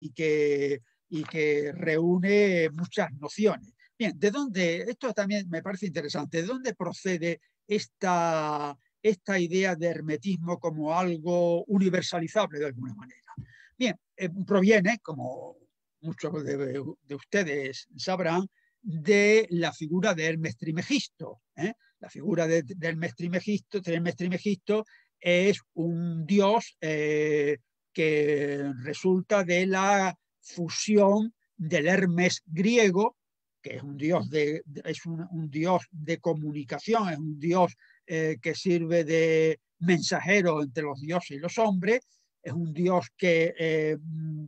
y que reúne muchas nociones. Bien, ¿de dónde? Esto también me parece interesante. ¿De dónde procede esta idea de hermetismo como algo universalizable de alguna manera? Bien, proviene, como muchos de ustedes sabrán, de la figura de Hermes Trismegisto. La figura de Hermes Trismegisto es un dios que resulta de la fusión del Hermes griego, que es un dios un dios de comunicación, es un dios que sirve de mensajero entre los dioses y los hombres, es un dios que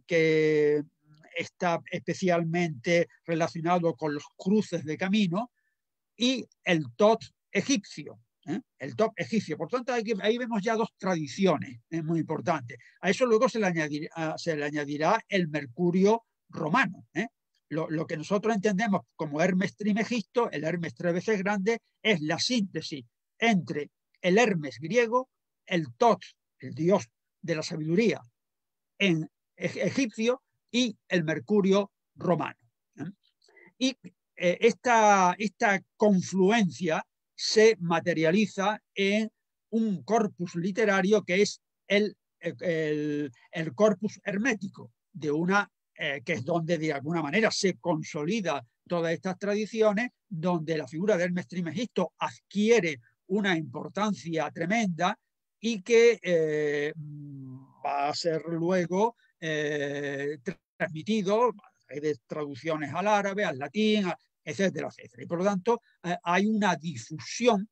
está especialmente relacionado con los cruces de camino, y el Tot egipcio. El Tot egipcio. Por tanto, ahí vemos ya dos tradiciones muy importantes. A eso luego se le añadirá el Mercurio romano. Lo que nosotros entendemos como Hermes Trismegisto, el Hermes tres veces grande, es la síntesis entre el Hermes griego, el Tot, el dios de la sabiduría en egipcio, y el Mercurio romano. Y esta confluencia se materializa en un corpus literario que es el corpus hermético, que es donde de alguna manera se consolida todas estas tradiciones, donde la figura de Hermes Trismegisto adquiere una importancia tremenda y que va a ser luego transmitido de traducciones al árabe, al latín, etcétera, etcétera. Y por lo tanto hay una difusión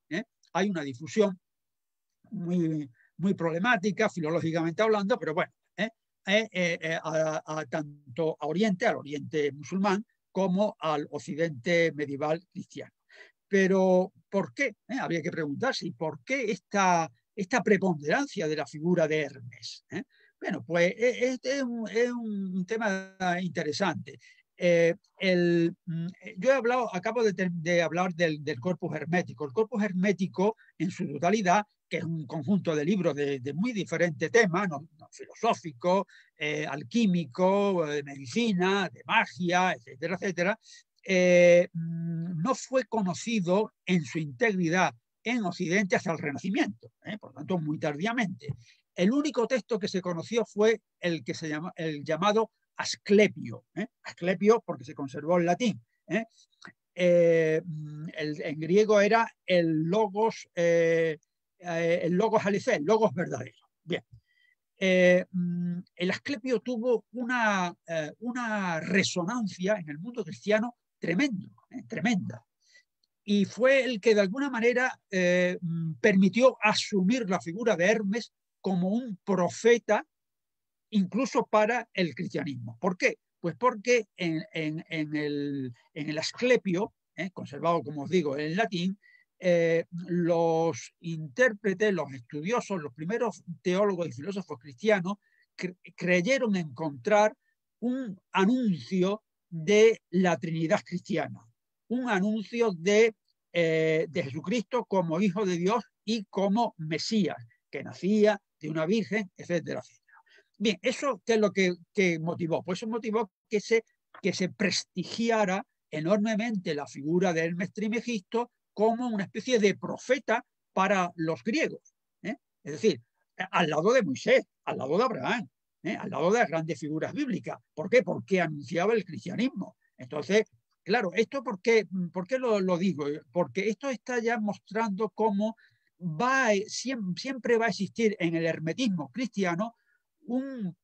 muy, muy problemática, filológicamente hablando, pero bueno, tanto al Oriente musulmán, como al Occidente medieval cristiano. Pero, ¿por qué? Habría que preguntarse, ¿por qué esta preponderancia de la figura de Hermes? Bueno, pues este es un tema interesante. Yo acabo de hablar del corpus hermético. El corpus hermético, en su totalidad, que es un conjunto de libros de muy diferentes temas, no filosófico, alquímico, de medicina, de magia, etcétera, etcétera, no fue conocido en su integridad en Occidente hasta el Renacimiento, por lo tanto muy tardíamente. El único texto que se conoció fue el llamado Asclepio. Asclepio porque se conservó en latín. En griego era el logos alicé, el logos verdadero. Bien. El Asclepio tuvo una resonancia en el mundo cristiano tremenda. Y fue el que de alguna manera permitió asumir la figura de Hermes como un profeta incluso para el cristianismo. ¿Por qué? Pues porque en el Asclepio, conservado, como os digo, en latín, los intérpretes, los estudiosos, los primeros teólogos y filósofos cristianos creyeron encontrar un anuncio de la Trinidad cristiana, un anuncio de Jesucristo como Hijo de Dios y como Mesías, que nacía de una virgen, etcétera, etcétera. Bien, ¿eso qué es lo que motivó? Pues eso motivó que se prestigiara enormemente la figura de Hermes Trismegisto como una especie de profeta para los griegos. Es decir, al lado de Moisés, al lado de Abraham, al lado de las grandes figuras bíblicas. ¿Por qué? Porque anunciaba el cristianismo. Entonces, claro, ¿esto por qué lo digo? Porque esto está ya mostrando cómo siempre va a existir en el hermetismo cristiano un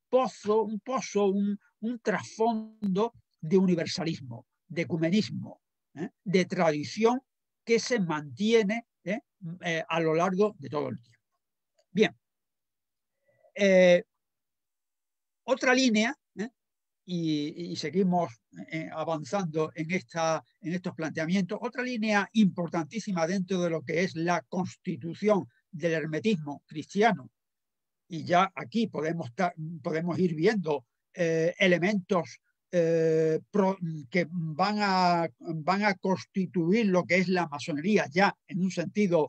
trasfondo de universalismo, de ecumenismo, de tradición que se mantiene a lo largo de todo el tiempo. Bien. Otra línea, y seguimos avanzando en estos planteamientos, otra línea importantísima dentro de lo que es la constitución del hermetismo cristiano, y ya aquí podemos ir viendo elementos que van a constituir lo que es la masonería ya en un sentido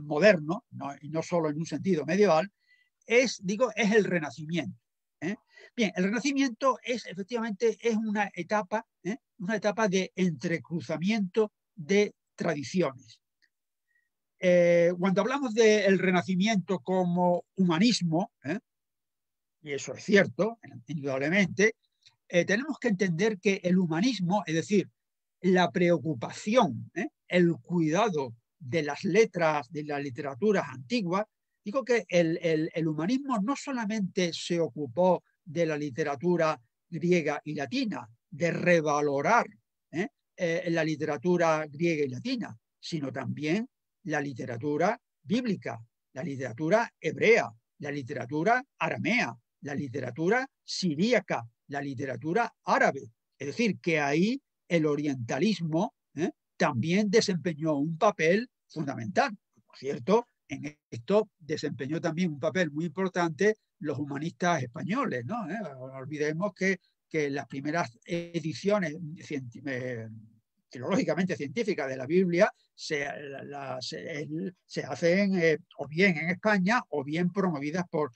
moderno, y no solo en un sentido medieval, es el Renacimiento. Bien, el Renacimiento efectivamente es una etapa de entrecruzamiento de tradiciones. Cuando hablamos del Renacimiento como humanismo, y eso es cierto, indudablemente, tenemos que entender que el humanismo, es decir, la preocupación, el cuidado de las letras, de las literaturas antiguas, digo que el humanismo no solamente se ocupó de la literatura griega y latina, de revalorar la literatura griega y latina, sino también la literatura bíblica, la literatura hebrea, la literatura aramea, la literatura siríaca, la literatura árabe. Es decir, que ahí el orientalismo también desempeñó un papel fundamental. Por cierto, en esto desempeñó también un papel muy importante los humanistas españoles, ¿no? No olvidemos que las primeras ediciones filológicamente científicas de la Biblia se hacen o bien en España o bien promovidas por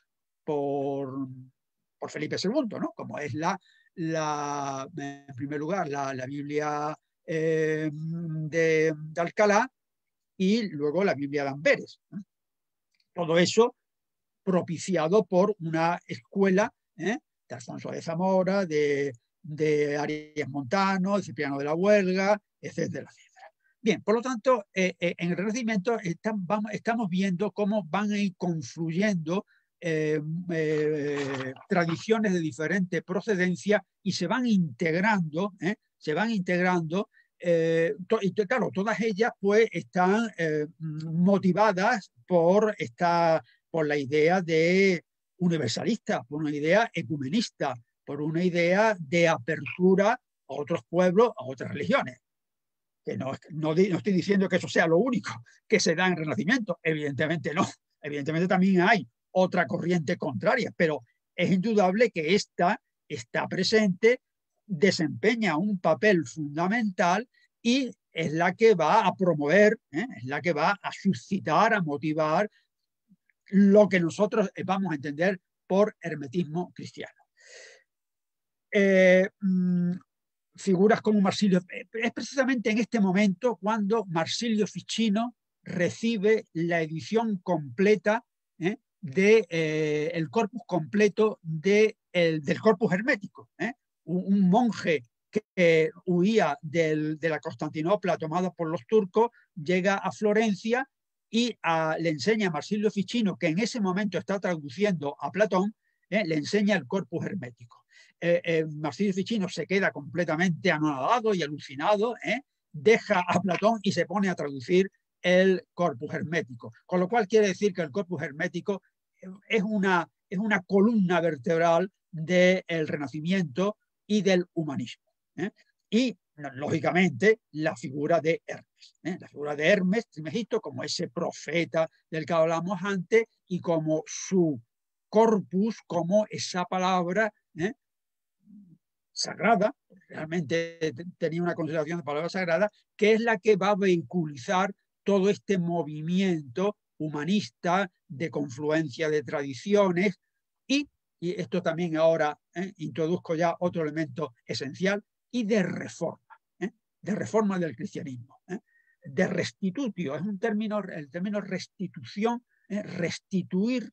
Felipe II, ¿no? Como es en primer lugar, la Biblia de Alcalá y luego la Biblia de Amberes, ¿no? Todo eso propiciado por una escuela de Alfonso de Zamora, de Arias Montano, de Cipriano de la Huelga, etcétera, etcétera. Bien, por lo tanto, en el Renacimiento estamos viendo cómo van a ir confluyendo tradiciones de diferente procedencia y se van integrando, y claro, todas ellas pues están motivadas por la idea de universalista, por una idea ecumenista, por una idea de apertura a otros pueblos, a otras religiones. Que no estoy diciendo que eso sea lo único que se da en el Renacimiento, evidentemente no. Evidentemente también hay otra corriente contraria, pero es indudable que esta está presente, desempeña un papel fundamental y es la que va a promover, es la que va a suscitar, a motivar lo que nosotros vamos a entender por hermetismo cristiano. Figuras como Marsilio, es precisamente en este momento cuando Marsilio Ficino recibe la edición completa del corpus completo del corpus hermético. Un monje que huía de la Constantinopla tomada por los turcos, llega a Florencia y le enseña a Marsilio Ficino, que en ese momento está traduciendo a Platón, le enseña el corpus hermético. Marsilio Ficino se queda completamente anonadado y alucinado, deja a Platón y se pone a traducir el corpus hermético, con lo cual quiere decir que el corpus hermético es una columna vertebral del Renacimiento y del humanismo. Y lógicamente la figura de Hermes, la figura de Hermes Trismegisto como ese profeta del que hablamos antes y como su corpus, como esa palabra sagrada, realmente tenía una consideración de palabra sagrada, que es la que va a vehiculizar todo este movimiento humanista de confluencia de tradiciones y esto también ahora introduzco ya otro elemento esencial, y de reforma del cristianismo, de restitutio, es un término, el término restitución, restituir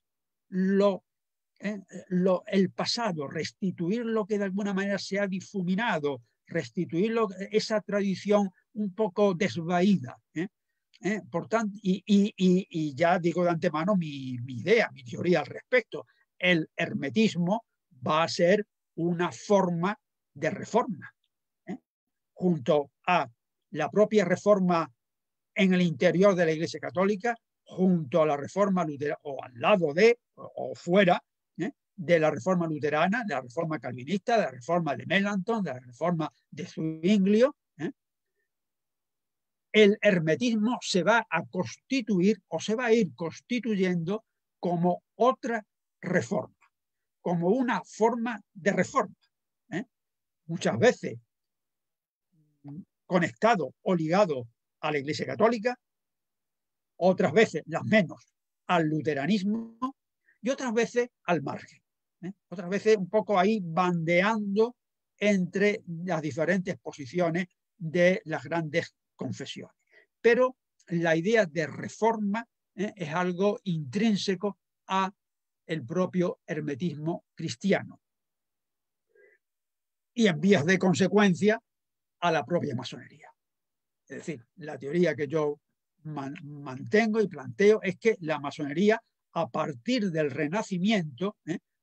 el pasado, restituir lo que de alguna manera se ha difuminado, restituir esa tradición un poco desvaída. Por tanto, y ya digo de antemano mi idea, mi teoría al respecto. El hermetismo va a ser una forma de reforma, junto a la propia reforma en el interior de la Iglesia Católica, junto a la reforma luterana, o al lado de, o fuera, de la reforma luterana, de la reforma calvinista, de la reforma de Melanchthon, de la reforma de Zwinglio. El hermetismo se va a constituir o se va a ir constituyendo como otra reforma, como una forma de reforma. Muchas veces conectado o ligado a la Iglesia Católica, otras veces, las menos, al luteranismo y otras veces al margen. Otras veces un poco ahí bandeando entre las diferentes posiciones de las grandes confesiones. Pero la idea de reforma es algo intrínseco a el propio hermetismo cristiano y en vías de consecuencia a la propia masonería. Es decir, la teoría que yo mantengo y planteo es que la masonería, a partir del Renacimiento,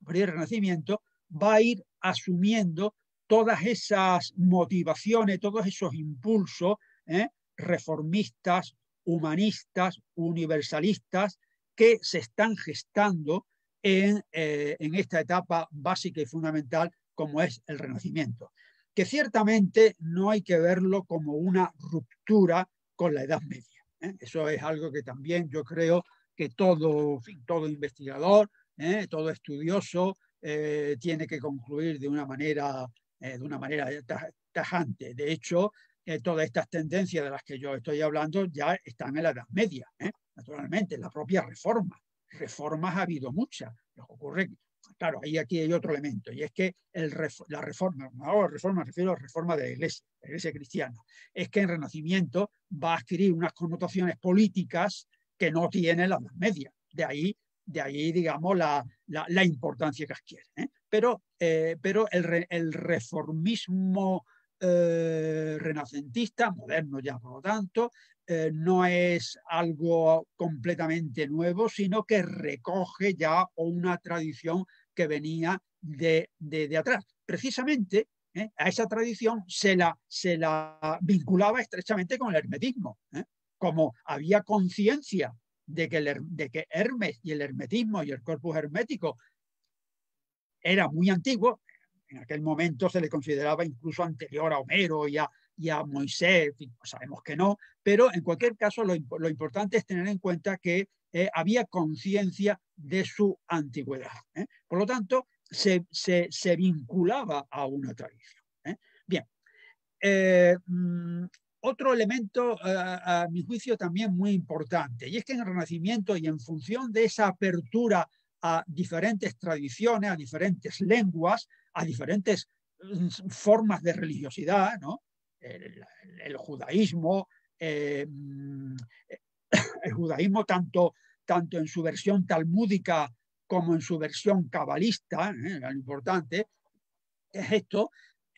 va a ir asumiendo todas esas motivaciones, todos esos impulsos reformistas, humanistas, universalistas, que se están gestando en esta etapa básica y fundamental como es el Renacimiento, que ciertamente no hay que verlo como una ruptura con la Edad Media. Eso es algo que también yo creo que todo investigador, todo estudioso tiene que concluir de una manera tajante. De hecho, todas estas tendencias de las que yo estoy hablando ya están en la Edad Media, naturalmente, en la propia Reforma. Reformas ha habido muchas. Lo que ocurre, claro, aquí hay otro elemento, y es que la reforma, me refiero a la reforma de la iglesia cristiana, es que el Renacimiento va a adquirir unas connotaciones políticas que no tiene la Edad Media. De ahí digamos, la importancia que adquiere. Pero el reformismo renacentista, moderno ya por lo tanto, no es algo completamente nuevo, sino que recoge ya una tradición que venía de atrás. Precisamente a esa tradición se la vinculaba estrechamente con el hermetismo. Como había conciencia de que Hermes y el hermetismo y el corpus hermético era muy antiguo, en aquel momento se le consideraba incluso anterior a Homero y a Moisés, en fin, pues sabemos que no, pero en cualquier caso lo importante es tener en cuenta que había conciencia de su antigüedad. Por lo tanto, se vinculaba a una tradición. Bien. Otro elemento, a mi juicio, también muy importante, y es que en el Renacimiento y en función de esa apertura a diferentes tradiciones, a diferentes lenguas, a diferentes formas de religiosidad, ¿no? El judaísmo, el judaísmo tanto en su versión talmúdica como en su versión cabalista, lo importante es esto,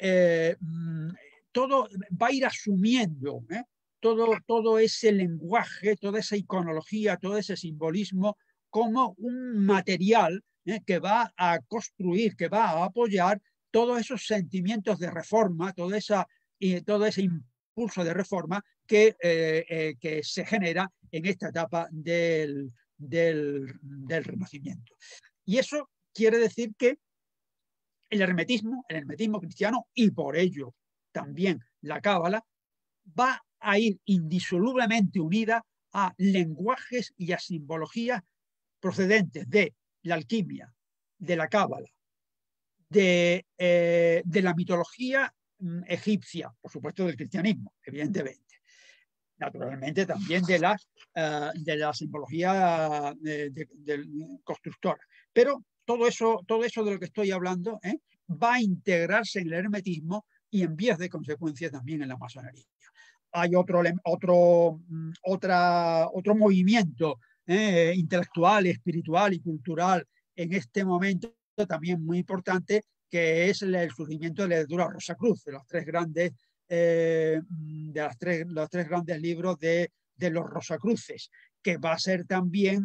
todo va a ir asumiendo todo ese lenguaje, toda esa iconología, todo ese simbolismo como un material que va a construir, que va a apoyar todos esos sentimientos de reforma, todo ese impulso de reforma que se genera en esta etapa del Renacimiento. Y eso quiere decir que el hermetismo cristiano, y por ello también la cábala, va a ir indisolublemente unida a lenguajes y a simbologías procedentes de la alquimia, de la cábala, de la mitología egipcia, por supuesto del cristianismo, evidentemente. Naturalmente también de la simbología constructora. Pero todo eso de lo que estoy hablando va a integrarse en el hermetismo y en vías de consecuencia también en la masonería. Hay otro movimiento intelectual, espiritual y cultural en este momento también muy importante, que es el surgimiento de la literatura Rosacruz, de los tres grandes los tres grandes libros de los Rosacruces, que va a ser también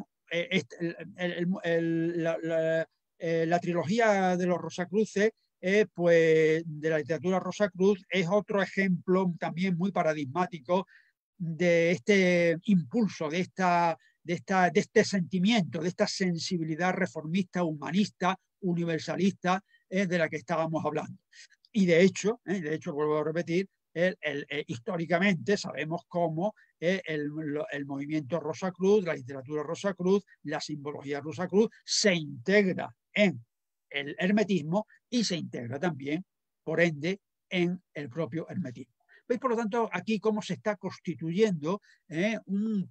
la trilogía de los Rosacruces, pues de la literatura Rosacruz, es otro ejemplo también muy paradigmático de este impulso, de este sentimiento, de esta sensibilidad reformista, humanista, universalista de la que estábamos hablando. Y de hecho, vuelvo a repetir, históricamente sabemos cómo el movimiento Rosacruz, la literatura Rosacruz, la simbología Rosacruz se integra en el hermetismo y se integra también, por ende, en el propio hermetismo. ¿Veis, por lo tanto, aquí cómo se está constituyendo un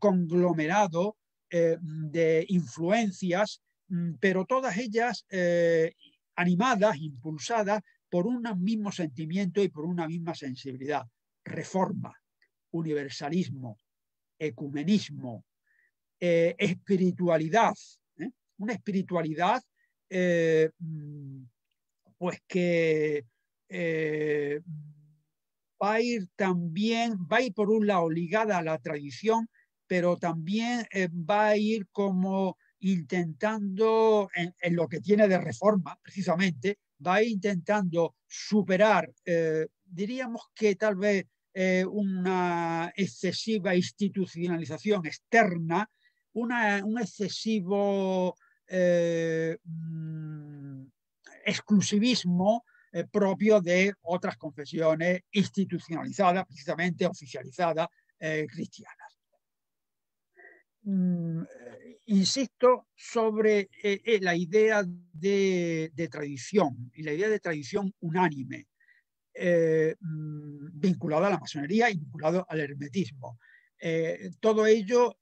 conglomerado de influencias, pero todas ellas animadas, impulsadas por un mismo sentimiento y por una misma sensibilidad. Reforma, universalismo, ecumenismo, espiritualidad, una espiritualidad pues que va a ir también, va a ir por un lado ligada a la tradición, pero también va a ir como intentando, en lo que tiene de reforma precisamente, va a ir intentando superar, diríamos que tal vez una excesiva institucionalización externa, un excesivo exclusivismo propio de otras confesiones institucionalizadas, precisamente oficializadas, cristianas. Insisto sobre la idea de tradición y la idea de tradición unánime, vinculada a la masonería y vinculado al hermetismo. Todo ello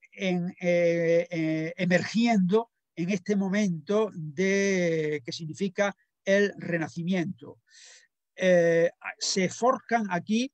emergiendo en este momento que significa el Renacimiento. Se forjan aquí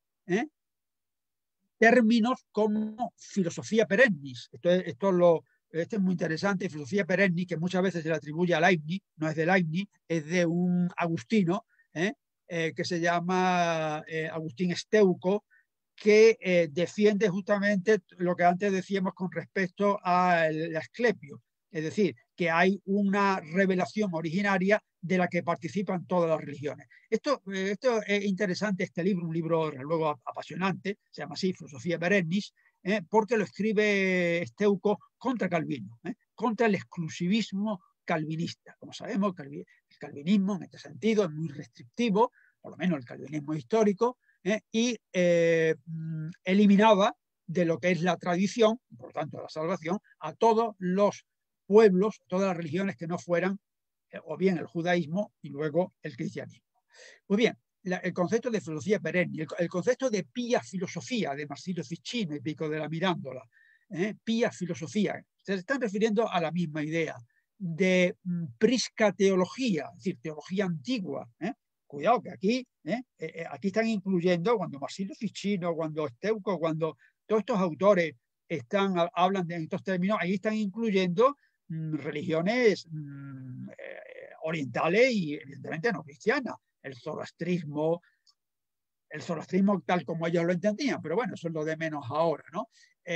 términos como filosofía perennis. Esto es muy interesante. Filosofía perennis, que muchas veces se le atribuye a Leibniz, no es de Leibniz, es de un agustino que se llama Agustín Esteuco, que defiende justamente lo que antes decíamos con respecto al Asclepio, es decir, que hay una revelación originaria de la que participan todas las religiones. Esto es interesante, este libro, un libro luego apasionante, se llama así, Filosofía Perennis, porque lo escribe Esteuco contra Calvino, contra el exclusivismo calvinista. Como sabemos, el calvinismo en este sentido es muy restrictivo, por lo menos el calvinismo histórico, y eliminaba de lo que es la tradición, por lo tanto la salvación, a todos los pueblos, todas las religiones que no fueran o bien el judaísmo y luego el cristianismo. Pues bien, el concepto de filosofía perenne, el concepto de pía filosofía de Marsilio Ficino y Pico de la Mirandola, pía filosofía, se están refiriendo a la misma idea de prisca teología, es decir, teología antigua. Cuidado que aquí están incluyendo, cuando Marsilio Ficino, cuando Esteuco, cuando todos estos autores hablan de estos términos, ahí están incluyendo religiones orientales y evidentemente no cristianas. El zoroastrismo tal como ellos lo entendían, pero bueno, eso es lo de menos ahora, ¿no?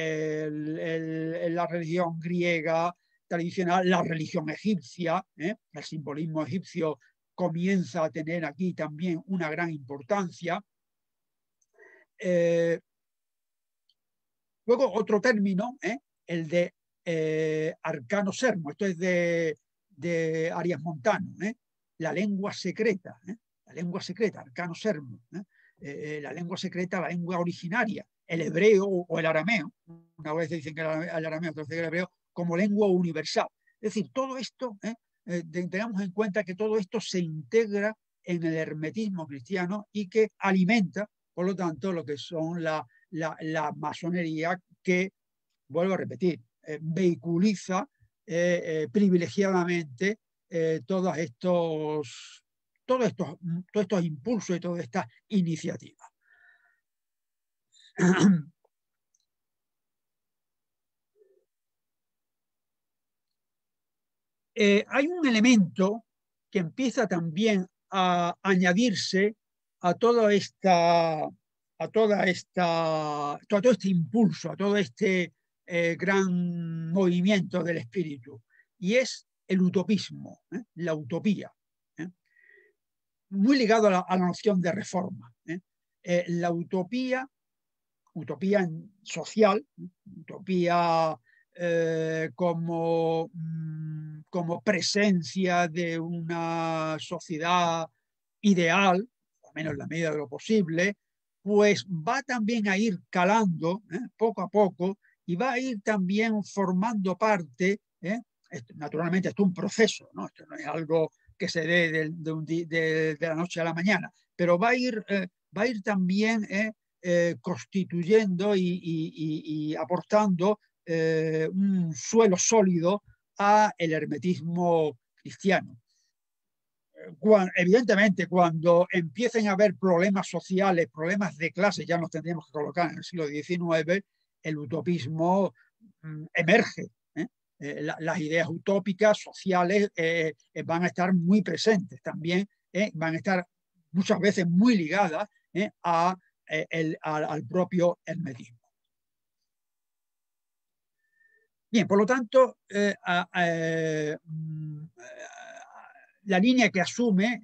La religión griega tradicional, la religión egipcia, el simbolismo egipcio comienza a tener aquí también una gran importancia. Luego otro término, el de arcano sermo, esto es de Arias Montano, la lengua secreta, arcano sermo, la lengua secreta, la lengua originaria, el hebreo o el arameo, una vez dicen que el arameo, otra vez el hebreo, como lengua universal. Es decir, todo esto, tengamos en cuenta que todo esto se integra en el hermetismo cristiano y que alimenta, por lo tanto, lo que son la masonería, que, vuelvo a repetir, vehiculiza privilegiadamente todos estos impulsos y todas estas iniciativas. Hay un elemento que empieza también a añadirse a todo este impulso, a todo este gran movimiento del espíritu, y es el utopismo, la utopía, muy ligado a la noción de reforma. La utopía social, utopía como presencia de una sociedad ideal, al menos en la medida de lo posible, pues va también a ir calando poco a poco y va a ir también formando parte, naturalmente esto es un proceso, ¿no? Esto no es algo que se dé de la noche a la mañana, pero va a ir también constituyendo y aportando un suelo sólido a el hermetismo cristiano. evidentemente, cuando empiecen a haber problemas sociales, problemas de clase, ya nos tendríamos que colocar en el siglo XIX, el utopismo emerge. Las ideas utópicas sociales van a estar muy presentes también, van a estar muchas veces muy ligadas al propio hermetismo. Bien, por lo tanto, la línea que asume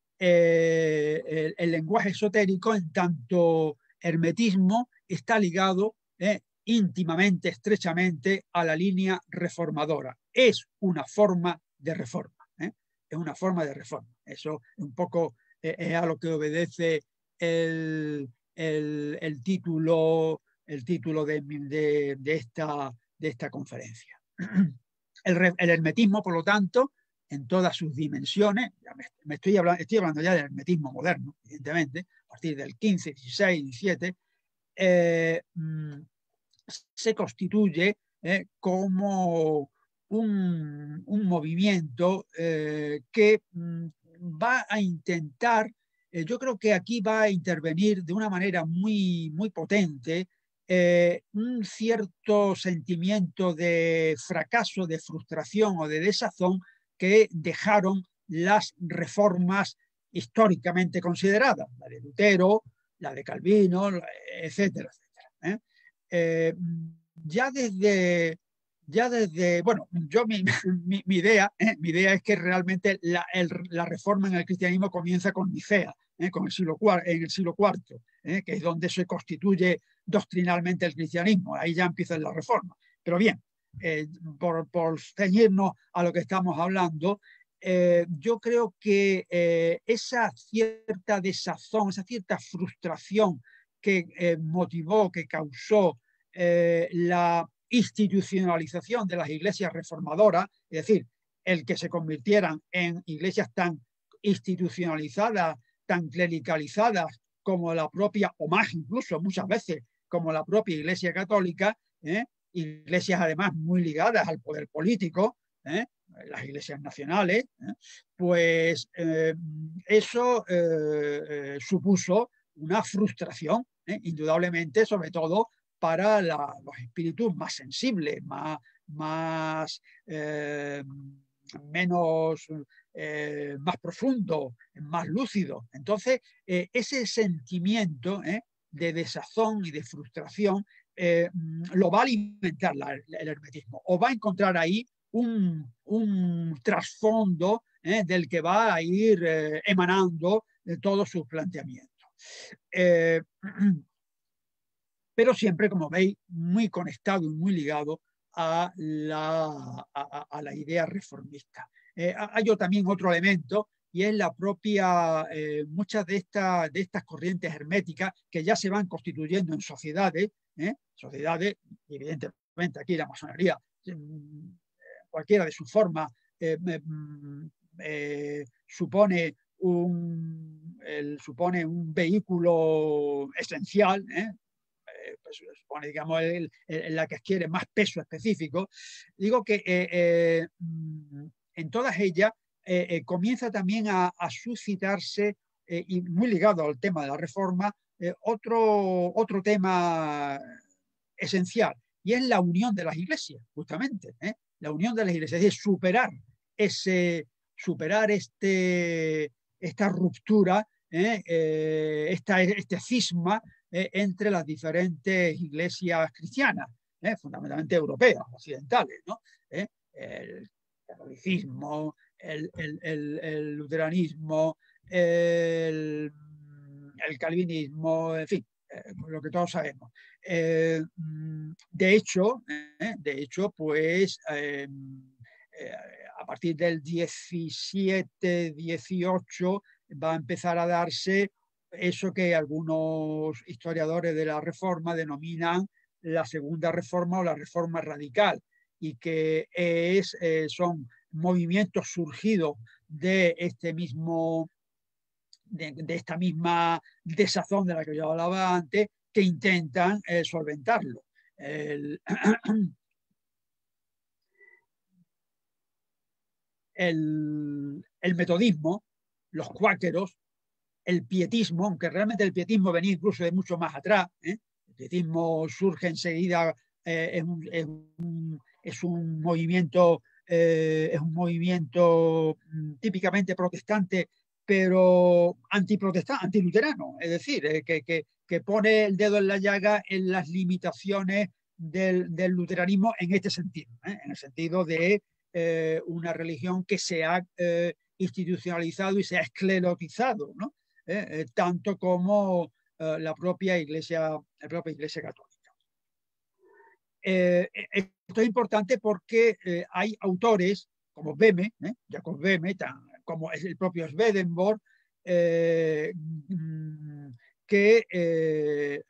el lenguaje esotérico en tanto hermetismo está ligado íntimamente, estrechamente a la línea reformadora. Es una forma de reforma. Es una forma de reforma. Eso un poco es a lo que obedece el título de esta conferencia. El hermetismo, por lo tanto, en todas sus dimensiones, estoy hablando ya del hermetismo moderno, evidentemente, a partir del 15, 16, 17, se constituye como un movimiento que va a intentar, yo creo que aquí va a intervenir de una manera muy, muy potente un cierto sentimiento de fracaso, de frustración o de desazón que dejaron las reformas históricamente consideradas, la de Lutero, la de Calvino, etcétera, etcétera. Ya desde, bueno, yo mi idea es que realmente la reforma en el cristianismo comienza con Nicea, con el siglo IV, que es donde se constituye doctrinalmente el cristianismo. Ahí ya empieza la reforma. Pero bien, por ceñirnos a lo que estamos hablando, yo creo que esa cierta desazón, esa cierta frustración que motivó, que causó la institucionalización de las iglesias reformadoras, es decir, el que se convirtieran en iglesias tan institucionalizadas, tan clericalizadas como la propia, o más incluso muchas veces como la propia Iglesia Católica, iglesias además muy ligadas al poder político, las iglesias nacionales, pues eso supuso una frustración, indudablemente, sobre todo para los espíritus más sensibles, más profundo, más lúcido. Entonces, ese sentimiento de desazón y de frustración lo va a alimentar el hermetismo, o va a encontrar ahí un trasfondo del que va a ir emanando todos sus planteamientos. Pero siempre, como veis, muy conectado y muy ligado a la idea reformista. Hay también otro elemento, y es la propia, muchas de estas corrientes herméticas que ya se van constituyendo en sociedades, evidentemente aquí la masonería, cualquiera de sus formas, supone un vehículo esencial, pues, supone, digamos, la que adquiere más peso específico. Digo que en todas ellas comienza también a suscitarse, y muy ligado al tema de la reforma, otro tema esencial, y es la unión de las iglesias, justamente, la unión de las iglesias, es decir, superar esta ruptura, este cisma entre las diferentes iglesias cristianas, fundamentalmente europeas, occidentales, ¿no? El catolicismo, el luteranismo, el calvinismo, en fin, lo que todos sabemos. De hecho, pues a partir del 17, 18 va a empezar a darse eso que algunos historiadores de la Reforma denominan la Segunda Reforma o la Reforma Radical, y que son movimientos surgidos de esta misma desazón de la que yo hablaba antes, que intentan solventarlo. El metodismo los cuáqueros, el pietismo, aunque realmente el pietismo venía incluso de mucho más atrás. El pietismo surge enseguida, es un movimiento típicamente protestante, pero antiprotestante, antiluterano, es decir, que pone el dedo en la llaga en las limitaciones del luteranismo en este sentido, en el sentido de una religión que se ha institucionalizado y se ha esclerotizado, ¿no? Tanto como la propia Iglesia Católica. Esto es importante porque hay autores como Böhme, Jacob Böhme, como es el propio Swedenborg, que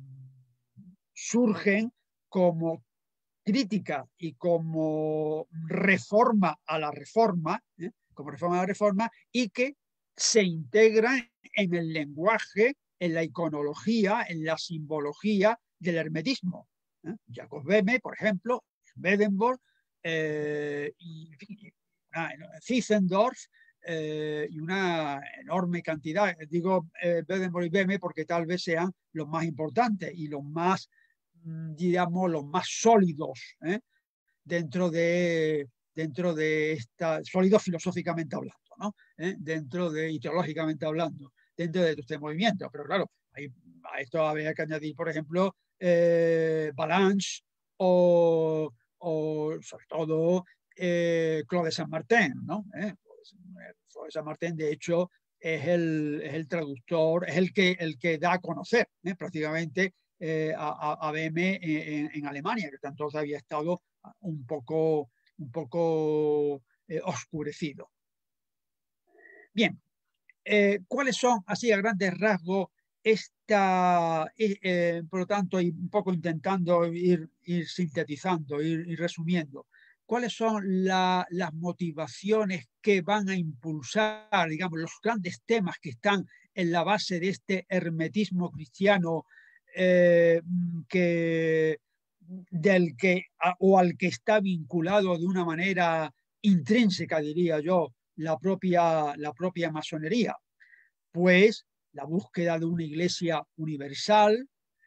surgen como crítica y como reforma a la reforma, y que se integran en el lenguaje, en la iconología, en la simbología del hermetismo. Jacob Böhme, por ejemplo, Swedenborg, Zinzendorf, y una enorme cantidad. Digo Swedenborg y Böhme porque tal vez sean los más importantes y los más, digamos, los más sólidos dentro de esta, sólidos filosóficamente hablando, ¿no? Dentro de, ideológicamente hablando, dentro de este movimiento. Pero claro, a esto habría que añadir, por ejemplo, Ballanche o sobre todo Claude Saint-Martin, ¿no? Claude Saint-Martin, de hecho, es el traductor, es el que da a conocer prácticamente a Böhme en Alemania, que tanto había estado un poco oscurecido. Bien, ¿cuáles son, así a grandes rasgos, por lo tanto, y un poco intentando ir sintetizando, ir resumiendo, cuáles son las motivaciones que van a impulsar, digamos, los grandes temas que están en la base de este hermetismo cristiano al que está vinculado de una manera intrínseca, diría yo, la propia masonería? Pues la búsqueda de una iglesia universal,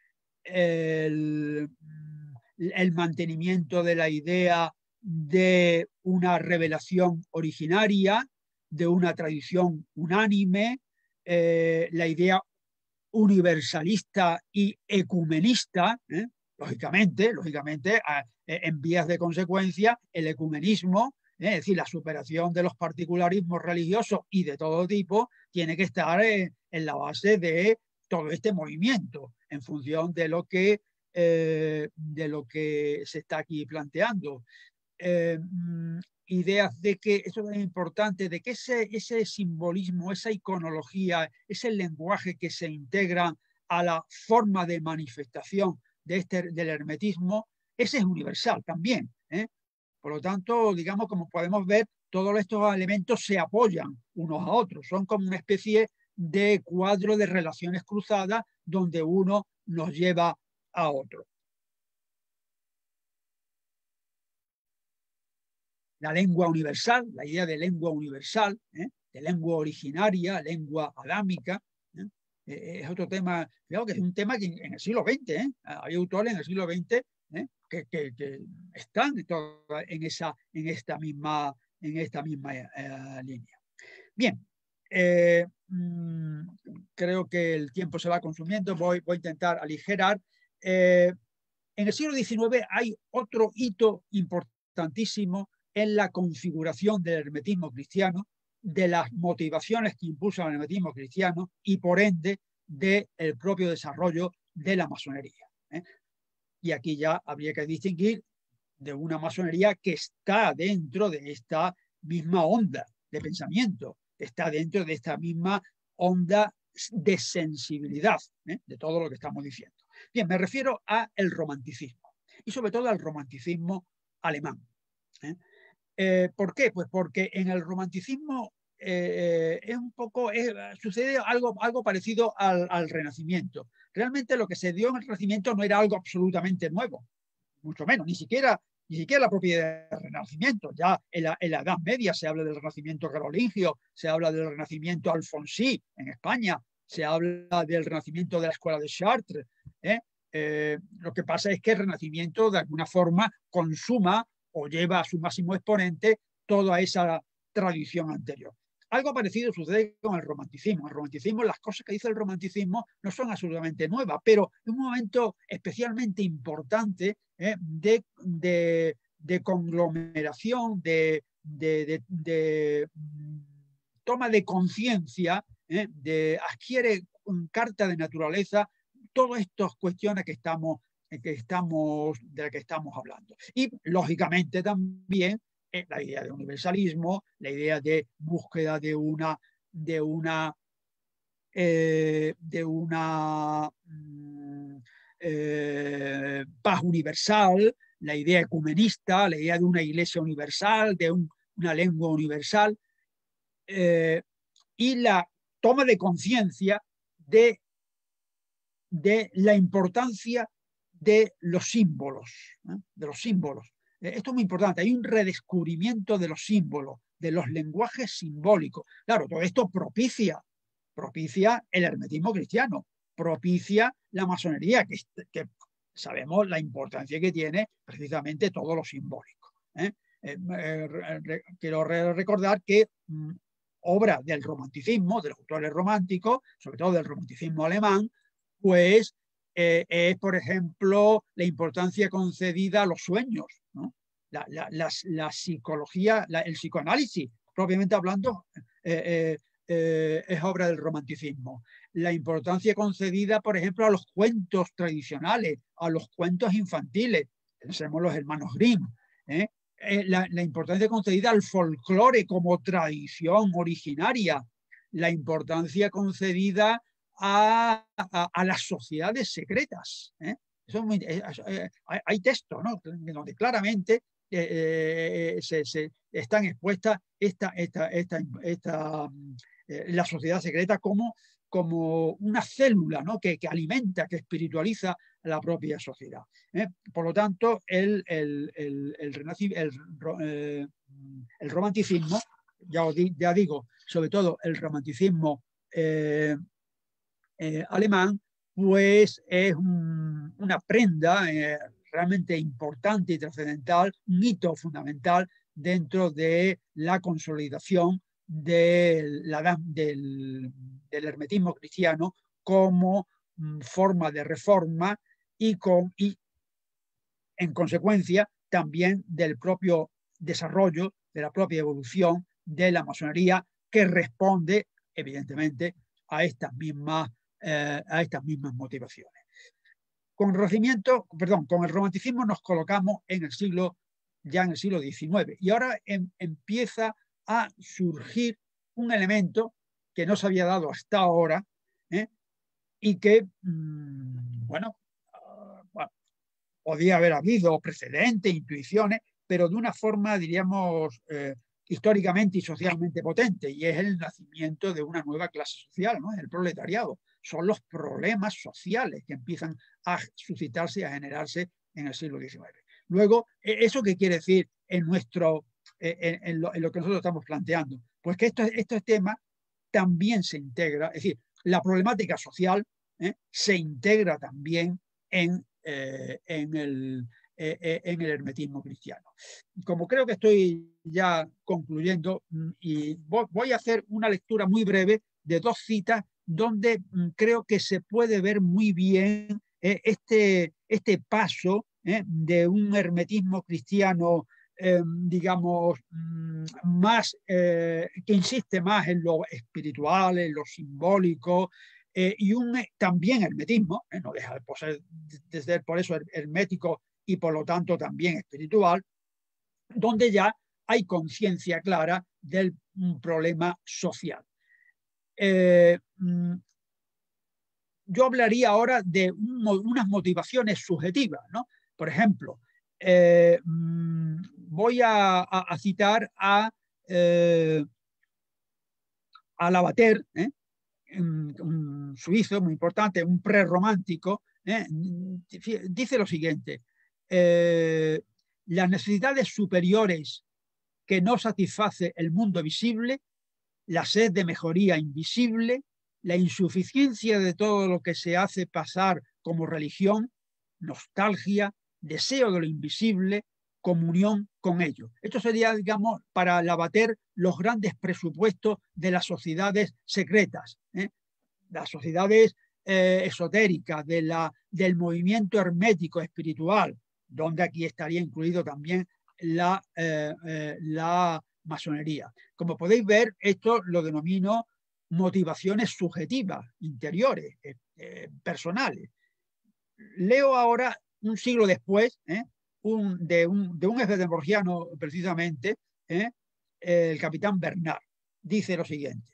el mantenimiento de la idea de una revelación originaria, de una tradición unánime, la idea universalista y ecumenista, lógicamente, en vías de consecuencia, el ecumenismo, es decir, la superación de los particularismos religiosos y de todo tipo, tiene que estar en la base de todo este movimiento, en función de lo que se está aquí planteando. Ideas de que, eso es importante, de que ese simbolismo, esa iconología, ese lenguaje que se integra a la forma de manifestación del hermetismo, ese es universal también. Por lo tanto, digamos, como podemos ver, todos estos elementos se apoyan unos a otros, son como una especie de cuadro de relaciones cruzadas donde uno nos lleva a otro. La lengua universal, la idea de lengua universal, de lengua originaria, lengua adámica, es otro tema, creo que es un tema que en el siglo XX, hay autores en el siglo XX que están en esta misma línea. Bien, creo que el tiempo se va consumiendo, voy a intentar aligerar. En el siglo XIX hay otro hito importantísimo en la configuración del hermetismo cristiano, de las motivaciones que impulsan el hermetismo cristiano y por ende del propio desarrollo de la masonería. Y aquí ya habría que distinguir de una masonería que está dentro de esta misma onda de pensamiento, está dentro de esta misma onda de sensibilidad de todo lo que estamos diciendo. Bien, me refiero al romanticismo y sobre todo al romanticismo alemán. ¿Por qué? Pues porque en el romanticismo sucede algo parecido al Renacimiento. Realmente lo que se dio en el Renacimiento no era algo absolutamente nuevo, mucho menos, ni siquiera ni siquiera la propia idea del Renacimiento. Ya en la Edad Media se habla del Renacimiento carolingio, se habla del Renacimiento alfonsí en España, se habla del Renacimiento de la Escuela de Chartres. Lo que pasa es que el Renacimiento de alguna forma consuma o lleva a su máximo exponente toda esa tradición anterior. Algo parecido sucede con el romanticismo. El romanticismo, las cosas que dice el romanticismo no son absolutamente nuevas, pero en un momento especialmente importante de conglomeración, de toma de conciencia, adquiere carta de naturaleza todas estas cuestiones de las que estamos hablando. Y lógicamente también la idea de universalismo, la idea de búsqueda de una paz universal, la idea ecumenista, la idea de una iglesia universal, de una lengua universal, y la toma de conciencia de la importancia de los símbolos, de los símbolos. Esto es muy importante. Hay un redescubrimiento de los símbolos, de los lenguajes simbólicos. Claro, todo esto propicia el hermetismo cristiano, propicia la masonería, que sabemos la importancia que tiene precisamente todo lo simbólico. Quiero recordar que obra del romanticismo, de los autores románticos, sobre todo del romanticismo alemán, pues es, por ejemplo, la importancia concedida a los sueños, ¿no? La psicología, el psicoanálisis, propiamente hablando, es obra del romanticismo. La importancia concedida, por ejemplo, a los cuentos tradicionales, a los cuentos infantiles, pensemos los hermanos Grimm, la importancia concedida al folclore como tradición originaria, la importancia concedida a las sociedades secretas. Eso es muy, hay textos, ¿no?, donde claramente están expuestas la sociedad secreta como una célula, ¿no?, que alimenta, que espiritualiza la propia sociedad. Por lo tanto, el romanticismo, ya digo, sobre todo el romanticismo alemán, pues es una prenda realmente importante y trascendental, un hito fundamental dentro de la consolidación del hermetismo cristiano como forma de reforma y en consecuencia también del propio desarrollo, de la propia evolución de la masonería, que responde evidentemente a estas mismas motivaciones. Con el romanticismo nos colocamos ya en el siglo XIX, y ahora empieza a surgir un elemento que no se había dado hasta ahora, y que, bueno, podía haber habido precedentes, intuiciones, pero de una forma, diríamos, históricamente y socialmente potente, y es el nacimiento de una nueva clase social, ¿no?, el proletariado. Son los problemas sociales que empiezan a suscitarse y a generarse en el siglo XIX. Luego, ¿eso qué quiere decir en lo que nosotros estamos planteando? Pues que este tema también se integra, es decir, la problemática social se integra también en el hermetismo cristiano. Como creo que estoy ya concluyendo, y voy a hacer una lectura muy breve de dos citas donde creo que se puede ver muy bien este paso de un hermetismo cristiano, digamos, más que insiste más en lo espiritual, en lo simbólico, y también hermetismo, no deja de ser por eso hermético y por lo tanto también espiritual, donde ya hay conciencia clara del problema social. Yo hablaría ahora de unas motivaciones subjetivas, ¿no? Por ejemplo, voy a citar a Lavater, un suizo muy importante, un prerromántico, dice lo siguiente: las necesidades superiores que no satisface el mundo visible, la sed de mejoría invisible, la insuficiencia de todo lo que se hace pasar como religión, nostalgia, deseo de lo invisible, comunión con ello. Esto sería, digamos, para Lavater los grandes presupuestos de las sociedades secretas, las sociedades esotéricas, del movimiento hermético espiritual, donde aquí estaría incluido también la masonería. Como podéis ver, esto lo denomino motivaciones subjetivas, interiores, personales. Leo ahora, un siglo después, de un edimburgiano precisamente, el capitán Bernard, dice lo siguiente: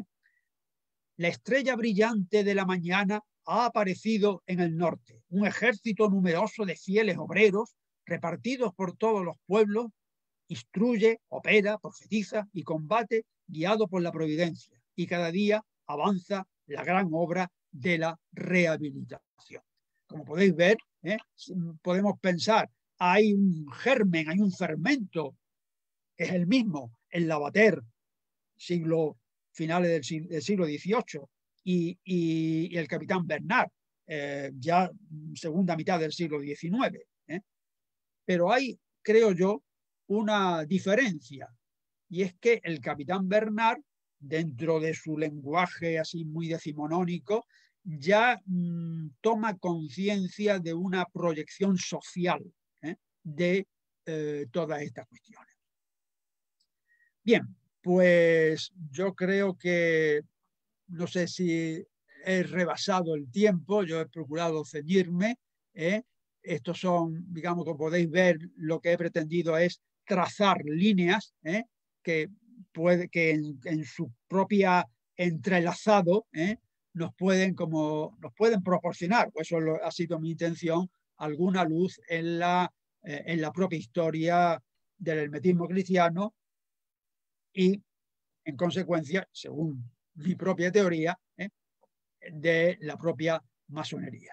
la estrella brillante de la mañana ha aparecido en el norte, un ejército numeroso de fieles obreros repartidos por todos los pueblos, instruye, opera, profetiza y combate guiado por la providencia, y cada día avanza la gran obra de la rehabilitación. Como podéis ver, podemos pensar, hay un germen, hay un fermento, es el mismo en Lavater, finales del siglo XVIII, y el capitán Bernard, ya segunda mitad del siglo XIX. Pero hay, creo yo, una diferencia, y es que el capitán Bernard, dentro de su lenguaje así muy decimonónico, ya toma conciencia de una proyección social de todas estas cuestiones. Bien, pues yo creo que, no sé si he rebasado el tiempo, yo he procurado ceñirme. Estos son, digamos, como podéis ver, lo que he pretendido es trazar líneas que en su propia entrelazado nos pueden proporcionar, pues eso ha sido mi intención, alguna luz en la propia historia del hermetismo cristiano y, en consecuencia, según mi propia teoría, de la propia masonería.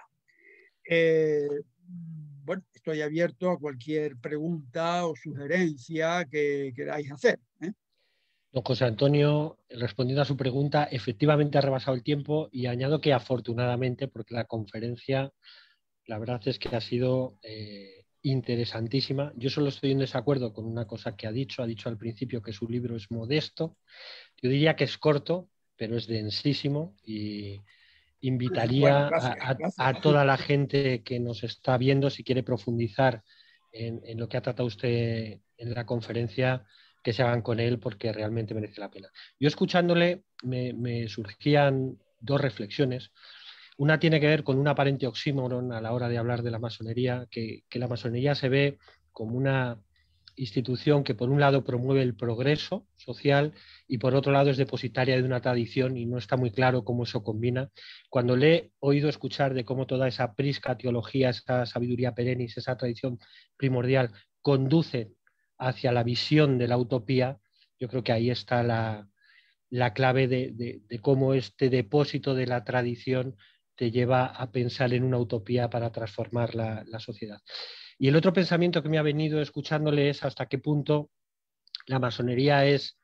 Bueno, estoy abierto a cualquier pregunta o sugerencia que queráis hacer. Don José Antonio, respondiendo a su pregunta, efectivamente ha rebasado el tiempo, y añado que afortunadamente, porque la conferencia, la verdad es que ha sido interesantísima. Yo solo estoy en desacuerdo con una cosa que ha dicho al principio que su libro es modesto. Yo diría que es corto, pero es densísimo, y invitaría a toda la gente que nos está viendo, si quiere profundizar en lo que ha tratado usted en la conferencia, que se hagan con él, porque realmente merece la pena. Yo, escuchándole, me surgían dos reflexiones. Una tiene que ver con un aparente oxímoron a la hora de hablar de la masonería, que la masonería se ve como una institución que por un lado promueve el progreso social y por otro lado es depositaria de una tradición, y no está muy claro cómo eso combina. Cuando le he oído escuchar de cómo toda esa prisca teología, esa sabiduría perennis, esa tradición primordial conduce hacia la visión de la utopía, yo creo que ahí está la clave de cómo este depósito de la tradición te lleva a pensar en una utopía para transformar la sociedad. Y el otro pensamiento que me ha venido escuchándole es hasta qué punto la masonería es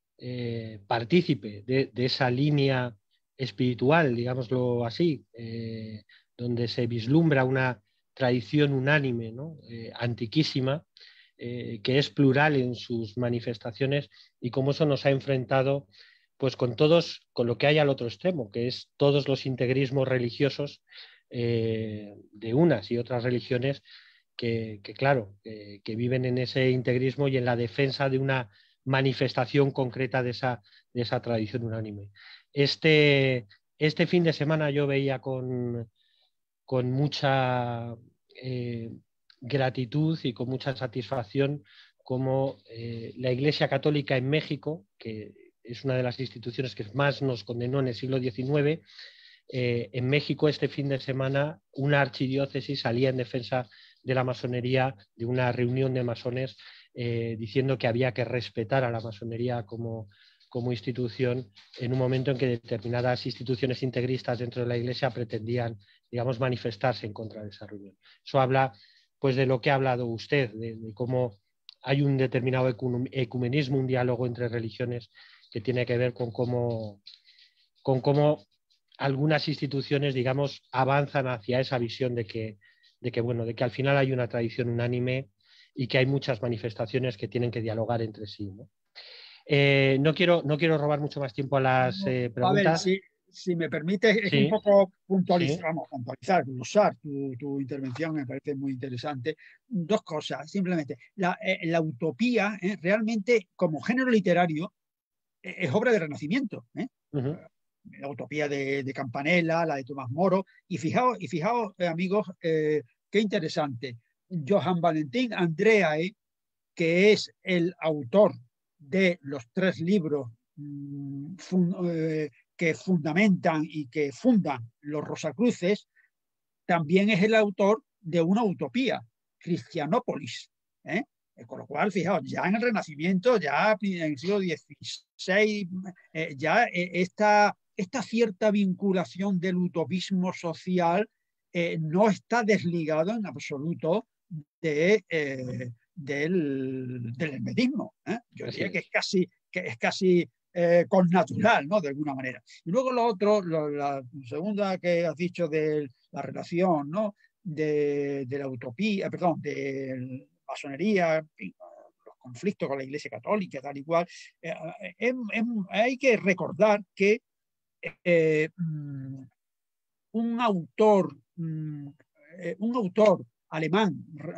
partícipe de esa línea espiritual, digámoslo así, donde se vislumbra una tradición unánime, ¿no? Antiquísima, que es plural en sus manifestaciones, y cómo eso nos ha enfrentado pues con lo que hay al otro extremo, que es todos los integrismos religiosos de unas y otras religiones que viven en ese integrismo y en la defensa de una manifestación concreta de esa tradición unánime. Este fin de semana yo veía con mucha gratitud y con mucha satisfacción cómo la Iglesia Católica en México, que es una de las instituciones que más nos condenó en el siglo XIX, en México este fin de semana una archidiócesis salía en defensa de la masonería, de una reunión de masones, diciendo que había que respetar a la masonería como institución, en un momento en que determinadas instituciones integristas dentro de la Iglesia pretendían, digamos, manifestarse en contra de esa reunión. Eso habla pues de lo que ha hablado usted, de cómo hay un determinado ecumenismo, un diálogo entre religiones que tiene que ver con cómo algunas instituciones, digamos, avanzan hacia esa visión de que al final hay una tradición unánime y que hay muchas manifestaciones que tienen que dialogar entre sí, ¿no? No quiero robar mucho más tiempo a las Pavel, preguntas. si me permite, es un Sí, poco sí. puntualizar, glosar tu intervención, me parece muy interesante. Dos cosas, simplemente. La utopía, realmente, como género literario, es obra del Renacimiento. Uh-huh. La utopía de Campanella, la de Tomás Moro. Y fijaos, amigos, qué interesante. Johann Valentin Andreae, que es el autor de los 3 libros que fundamentan y que fundan los Rosacruces, también es el autor de una utopía, Christianópolis. ¿eh? Con lo cual, fijaos, ya en el Renacimiento, ya en el siglo XVI, ya esta cierta vinculación del utopismo social no está desligado en absoluto del hermetismo. Yo diría que es casi connatural, ¿no? De alguna manera. Y luego lo otro, la segunda que has dicho de la relación, ¿no? De la utopía, perdón, de la masonería, en fin, los conflictos con la Iglesia Católica, tal y cual. Hay que recordar que un autor alemán,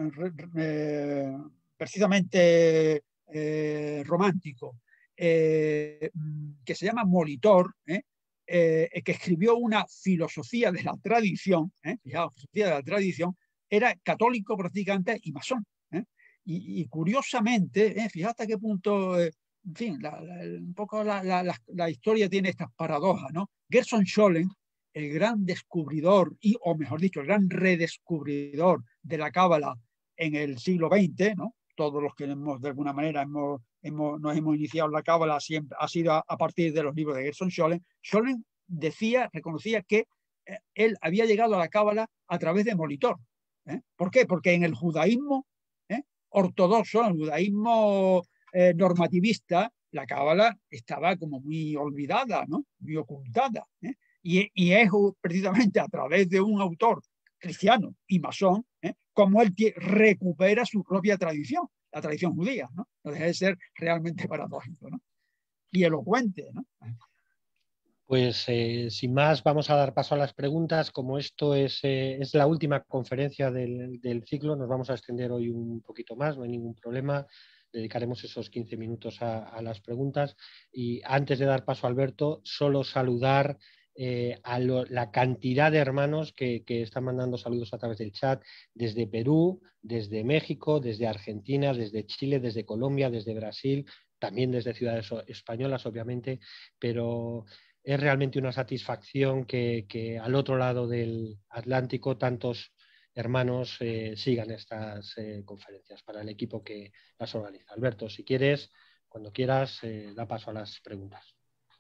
precisamente romántico, que se llama Molitor, que escribió una filosofía de la tradición, fijaos, filosofía de la tradición, era católico practicante y masón. Y curiosamente, fíjate hasta qué punto, en fin, un poco la historia tiene estas paradojas, ¿no? Gerson Scholem, el gran descubridor, o mejor dicho, el gran redescubridor de la Cábala en el siglo XX, ¿no? Todos los que de alguna manera nos hemos iniciado la Cábala siempre ha sido a partir de los libros de Gerson Scholem. Scholem reconocía que él había llegado a la Cábala a través de Molitor. ¿Por qué? Porque en el judaísmo ortodoxo, el judaísmo normativista, la Cábala estaba como muy olvidada, ¿no? Muy ocultada. Y es precisamente a través de un autor cristiano y masón, como él recupera su propia tradición, la tradición judía, ¿no? No deja de ser realmente paradójico, ¿no? Y elocuente, ¿no? Pues sin más, vamos a dar paso a las preguntas. Como esto es la última conferencia del ciclo, nos vamos a extender hoy un poquito más, no hay ningún problema. Dedicaremos esos 15 minutos a las preguntas. Y antes de dar paso a Alberto, solo saludar la cantidad de hermanos que están mandando saludos a través del chat, desde Perú, desde México, desde Argentina, desde Chile, desde Colombia, desde Brasil, también desde ciudades españolas, obviamente, pero es realmente una satisfacción que al otro lado del Atlántico tantos hermanos sigan estas conferencias para el equipo que las organiza. Alberto, si quieres, cuando quieras, da paso a las preguntas.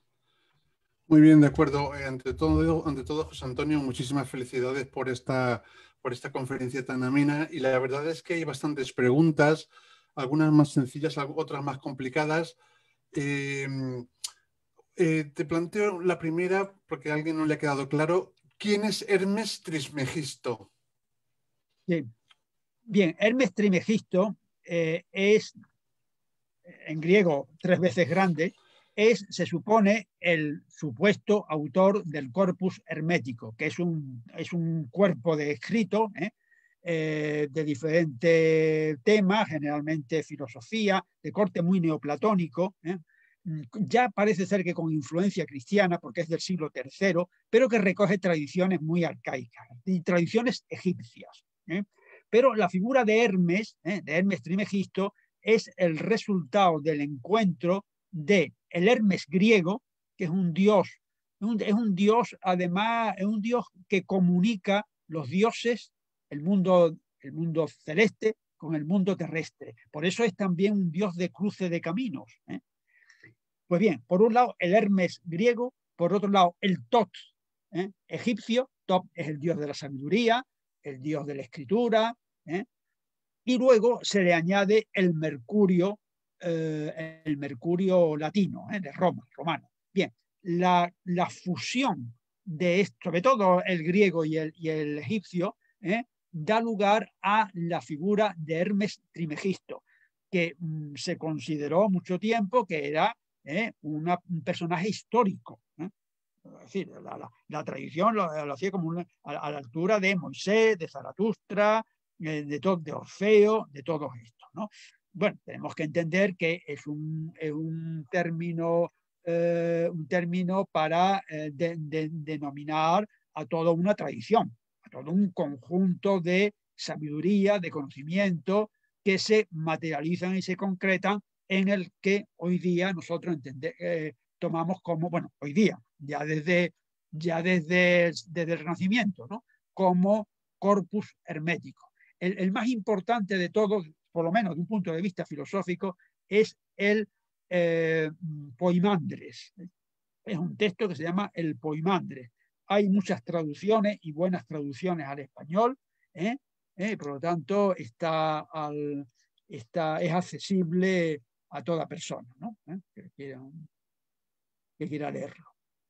Muy bien, de acuerdo. Ante todo, José Antonio, muchísimas felicidades por esta conferencia tan amena. Y la verdad es que hay bastantes preguntas, algunas más sencillas, otras más complicadas. Te planteo la primera, porque a alguien no le ha quedado claro. ¿Quién es Hermes Trismegisto? Bien, Hermes Trismegisto es, en griego, 3 veces grande. Se supone, el supuesto autor del Corpus Hermético, que es un cuerpo de escrito de diferentes temas, generalmente filosofía, de corte muy neoplatónico. Ya parece ser que con influencia cristiana, porque es del siglo III, pero que recoge tradiciones muy arcaicas y tradiciones egipcias. Pero la figura de Hermes Trismegisto, es el resultado del encuentro del Hermes griego, que es un dios, además, es un dios que comunica los dioses, el mundo celeste, con el mundo terrestre. Por eso es también un dios de cruce de caminos. Pues bien, por un lado el Hermes griego, por otro lado el Tot egipcio. Tot es el dios de la sabiduría, el dios de la escritura, y luego se le añade el mercurio latino, de Roma, romano. Bien, la fusión de esto, sobre todo el griego y el egipcio, da lugar a la figura de Hermes Trismegisto, que se consideró mucho tiempo que era un personaje histórico. Es decir, la tradición lo hacía como a la altura de Moisés, de Zaratustra, de Orfeo, de todos estos, ¿no? Bueno, tenemos que entender que es un término para denominar a toda una tradición, a todo un conjunto de sabiduría, de conocimiento que se materializan y se concretan en el que hoy día nosotros tomamos como, bueno, hoy día, ya desde el Renacimiento, ¿no? Como corpus hermético. El más importante de todos, por lo menos de un punto de vista filosófico, es el Poimandres. Es un texto que se llama el Poimandres. Hay muchas traducciones y buenas traducciones al español, por lo tanto es accesible a toda persona, ¿no? Que quiera leerlo.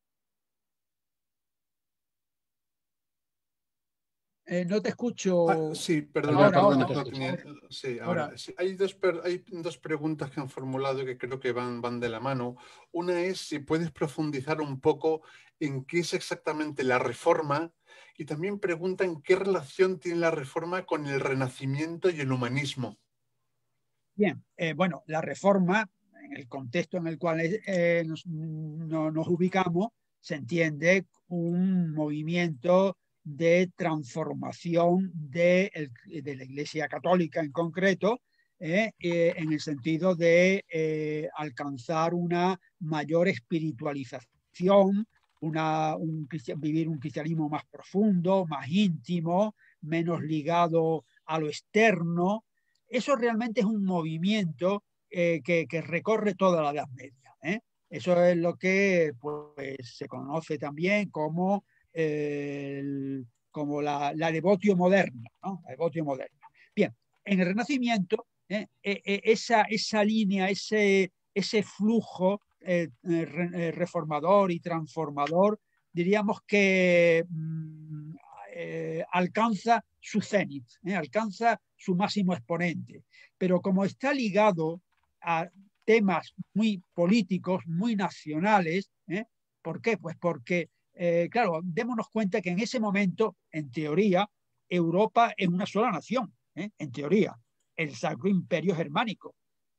No te escucho. Sí, perdona. Sí, ahora. Sí, hay dos preguntas que han formulado que creo que van de la mano. Una es si puedes profundizar un poco en qué es exactamente la Reforma, y también preguntan qué relación tiene la Reforma con el Renacimiento y el humanismo. Bien, bueno, la Reforma, en el contexto en el cual nos ubicamos, se entiende un movimiento de transformación de la Iglesia Católica en concreto, en el sentido de alcanzar una mayor espiritualización, vivir un cristianismo más profundo, más íntimo, menos ligado a lo externo. Eso realmente es un movimiento que recorre toda la Edad Media. Eso es lo que pues, se conoce también como la devotio moderna, ¿no? La devotio moderna. Bien, en el Renacimiento, esa línea, ese flujo reformador y transformador, diríamos que alcanza su cenit, alcanza su máximo exponente. Pero como está ligado a temas muy políticos, muy nacionales, ¿por qué? Pues porque claro, démonos cuenta que en ese momento, en teoría, Europa es una sola nación, en teoría, el Sacro Imperio Germánico.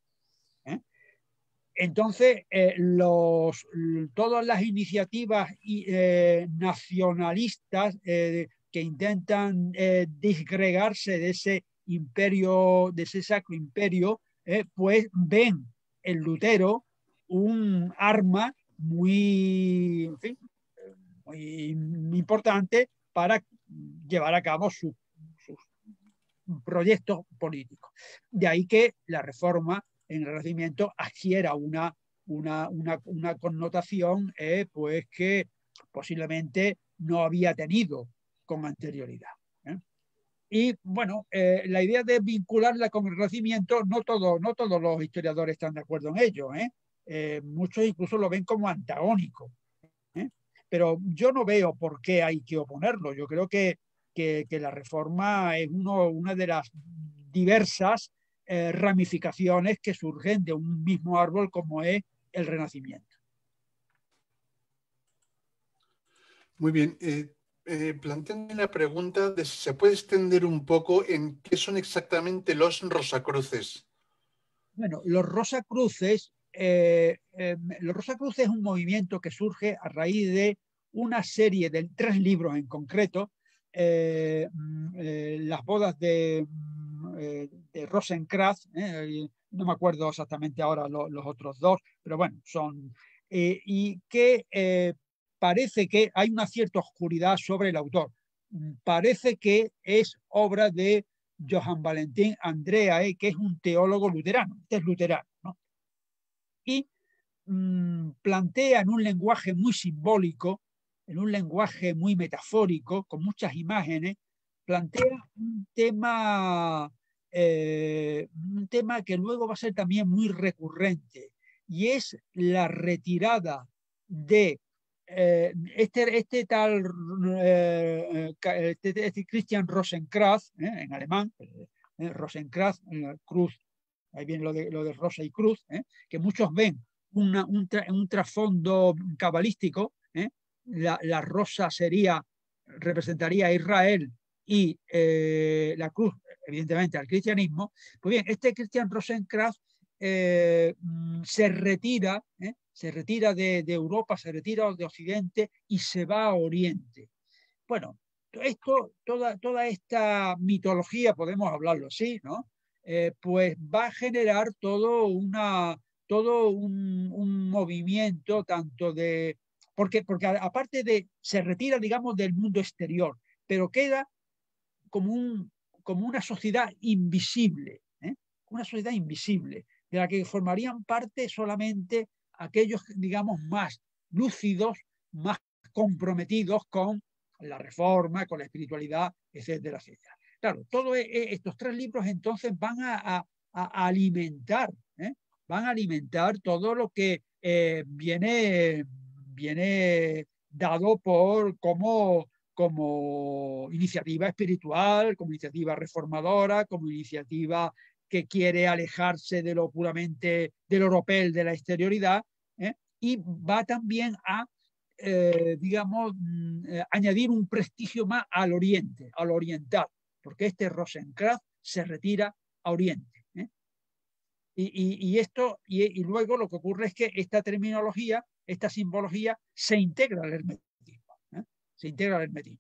Entonces, todas las iniciativas nacionalistas que intentan disgregarse de ese imperio, de ese Sacro Imperio, pues ven en Lutero un arma muy, en fin, muy importante para llevar a cabo sus proyectos políticos. De ahí que la Reforma en el Renacimiento adquiera una connotación pues que posiblemente no había tenido con anterioridad. Y bueno, la idea de vincularla con el Renacimiento, no todos los historiadores están de acuerdo en ello. Muchos incluso lo ven como antagónico. Pero yo no veo por qué hay que oponerlo. Yo creo que la Reforma es una de las diversas ramificaciones que surgen de un mismo árbol como es el Renacimiento. Muy bien. Plantean la pregunta de si se puede extender un poco en qué son exactamente los Rosacruces. Bueno, los Rosacruces es un movimiento que surge a raíz de una serie de 3 libros en concreto, las bodas de Rosenkrantz, no me acuerdo exactamente ahora los otros 2, pero bueno, son, y que parece que hay una cierta oscuridad sobre el autor. Parece que es obra de Johann Valentin Andreae, que es un teólogo luterano, es luterano, ¿no? Y plantea en un lenguaje muy simbólico, en un lenguaje muy metafórico, con muchas imágenes, plantea un tema un tema que luego va a ser también muy recurrente, y es la retirada de este Christian Rosenkranz, en alemán, Rosenkranz, cruz, ahí viene lo de rosa y cruz, que muchos ven un trasfondo cabalístico. La rosa representaría a Israel y la cruz, evidentemente, al cristianismo. Pues bien, este Christian Rosenkranz se retira de Europa, se retira de Occidente y se va a Oriente. Bueno, toda esta mitología, podemos hablarlo así, ¿no? Pues va a generar todo un movimiento tanto de... Porque aparte de... se retira, digamos, del mundo exterior, pero queda como una sociedad invisible, una sociedad invisible, de la que formarían parte solamente aquellos, digamos, más lúcidos, más comprometidos con la reforma, con la espiritualidad, etcétera, etcétera. Claro, todos estos tres libros entonces van a alimentar, van a alimentar todo lo que viene dado como iniciativa espiritual, como iniciativa reformadora, como iniciativa que quiere alejarse de lo puramente del oropel, de la exterioridad, y va también a digamos, añadir un prestigio más al oriente, al oriental, porque este Rosenkranz se retira a Oriente. Y luego lo que ocurre es que esta terminología, esta simbología, se integra al hermetismo. Se integra al hermetismo.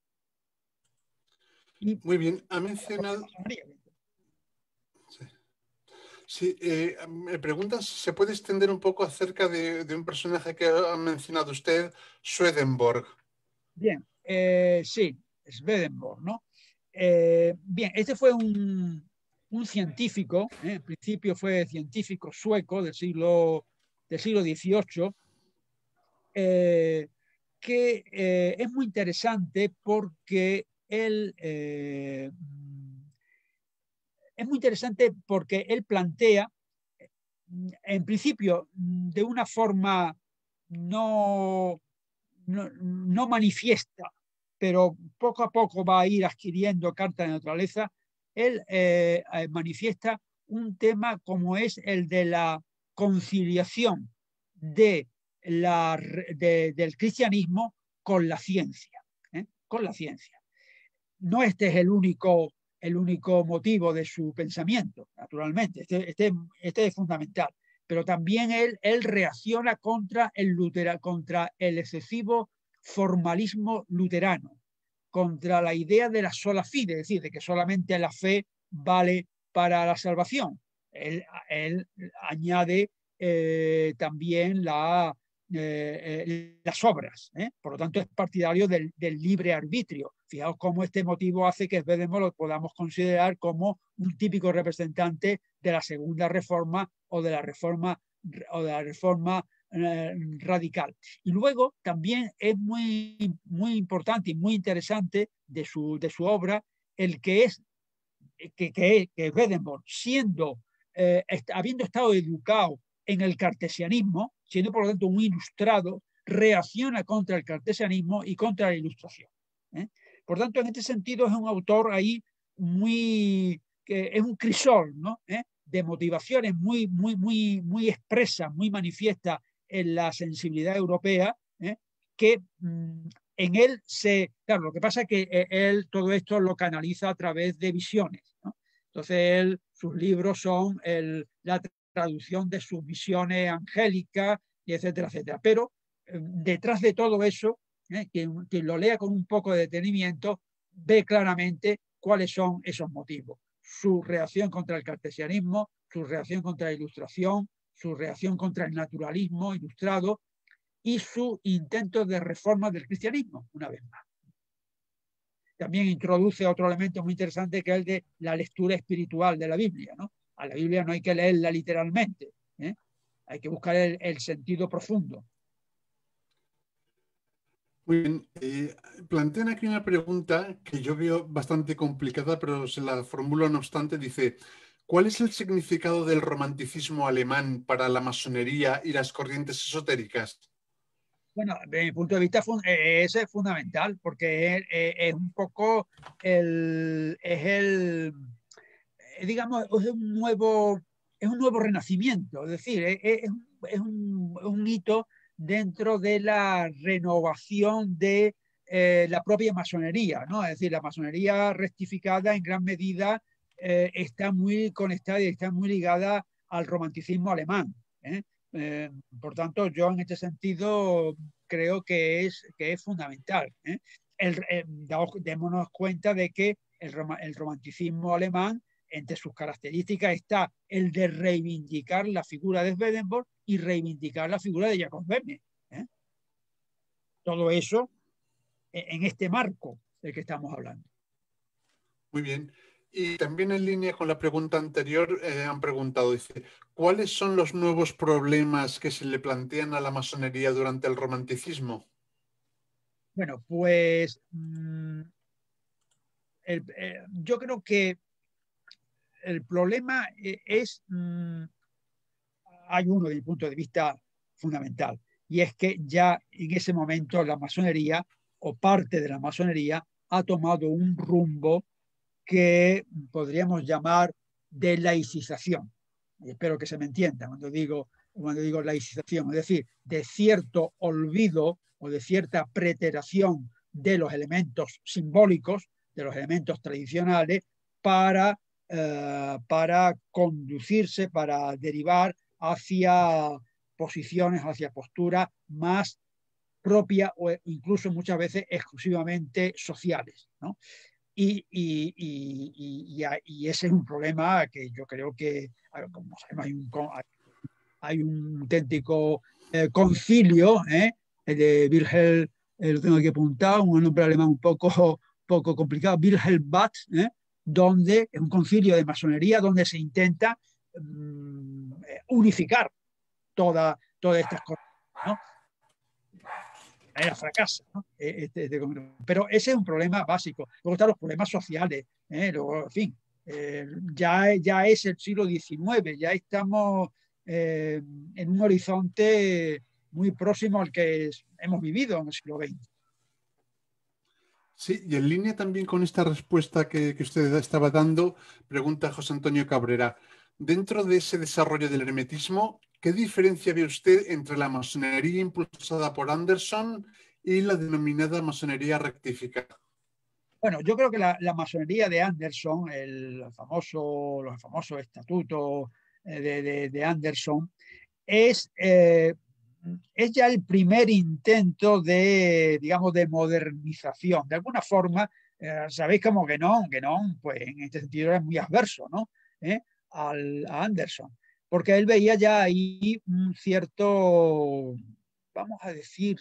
Muy bien, ha mencionado... Sí, me preguntas si se puede extender un poco acerca de un personaje que ha mencionado usted, Swedenborg. Bien, sí, Swedenborg, ¿no? Bien, este fue un científico, en principio fue científico sueco del siglo XVIII, que es muy interesante porque él plantea, en principio, de una forma no manifiesta, pero poco a poco va a ir adquiriendo carta de naturaleza. Él manifiesta un tema como es el de la conciliación del cristianismo con la ciencia. Con la ciencia. No este es el único motivo de su pensamiento, naturalmente. Este es fundamental. Pero también él reacciona contra el excesivo formalismo luterano, contra la idea de la sola fide, es decir, de que solamente la fe vale para la salvación. Él añade también las obras, por lo tanto es partidario del libre arbitrio. Fijaos cómo este motivo hace que Swedenborg lo podamos considerar como un típico representante de la segunda reforma o de la reforma radical. Y luego también es muy importante y muy interesante de su obra el que es que Swedenborg, habiendo estado educado en el cartesianismo, siendo por lo tanto un ilustrado, reacciona contra el cartesianismo y contra la ilustración. Por tanto, en este sentido es un autor ahí que es un crisol, ¿no? De motivaciones muy expresas, muy manifiestas en la sensibilidad europea, que en él claro, lo que pasa es que él todo esto lo canaliza a través de visiones, ¿no? Entonces sus libros son la traducción de sus visiones angélicas, y etcétera, etcétera. Pero detrás de todo eso, quien lo lea con un poco de detenimiento, ve claramente cuáles son esos motivos. Su reacción contra el cartesianismo, su reacción contra la ilustración, su reacción contra el naturalismo ilustrado y su intento de reforma del cristianismo, una vez más. También introduce otro elemento muy interesante, que es el de la lectura espiritual de la Biblia, ¿no? A la Biblia no hay que leerla literalmente, hay que buscar el sentido profundo. Muy bien. Plantean aquí una pregunta que yo veo bastante complicada, pero se la formulo no obstante. Dice, ¿cuál es el significado del romanticismo alemán para la masonería y las corrientes esotéricas? Bueno, desde mi punto de vista, ese es fundamental porque es un poco digamos, es un nuevo renacimiento, es decir, es un hito dentro de la renovación de la propia masonería, ¿no? Es decir, la masonería rectificada en gran medida está muy conectada y está muy ligada al romanticismo alemán. ¿Eh? Por tanto, yo en este sentido creo que es fundamental. Démonos cuenta de que el romanticismo alemán, entre sus características está el de reivindicar la figura de Swedenborg y reivindicar la figura de Jacob Böhme. ¿Eh? Todo eso en este marco del que estamos hablando. Muy bien. Y también en línea con la pregunta anterior, han preguntado, dice, ¿cuáles son los nuevos problemas que se le plantean a la masonería durante el romanticismo? Bueno, pues yo creo que el problema hay uno desde el punto de vista fundamental, y es que ya en ese momento la masonería o parte de la masonería ha tomado un rumbo que podríamos llamar de laicización. Y espero que se me entienda cuando digo laicización, es decir, de cierto olvido o de cierta preterización de los elementos simbólicos, de los elementos tradicionales, para conducirse, para derivar hacia posiciones, hacia posturas más propias o incluso muchas veces exclusivamente sociales, ¿no? Y ese es un problema que yo creo que, como sabemos, hay un auténtico concilio de Wilhelm, lo tengo aquí apuntado, un nombre alemán un poco complicado, Wilhelm Bad, donde es un concilio de masonería donde se intenta unificar todas estas cosas, ¿no? Fracasa, ¿no? Pero ese es un problema básico. Luego están los problemas sociales, luego, en fin, ya es el siglo XIX, ya estamos en un horizonte muy próximo al que hemos vivido en el siglo XX. Sí, y en línea también con esta respuesta que usted estaba dando, pregunta José Antonio Cabrera, dentro de ese desarrollo del hermetismo, ¿qué diferencia ve usted entre la masonería impulsada por Anderson y la denominada masonería rectificada? Bueno, yo creo que la masonería de Anderson, los famosos estatutos de Anderson, es ya el primer intento de, digamos, de modernización. De alguna forma, sabéis como que no, pues en este sentido era muy adverso, ¿no? A Anderson, porque él veía ya ahí un cierto, vamos a decir,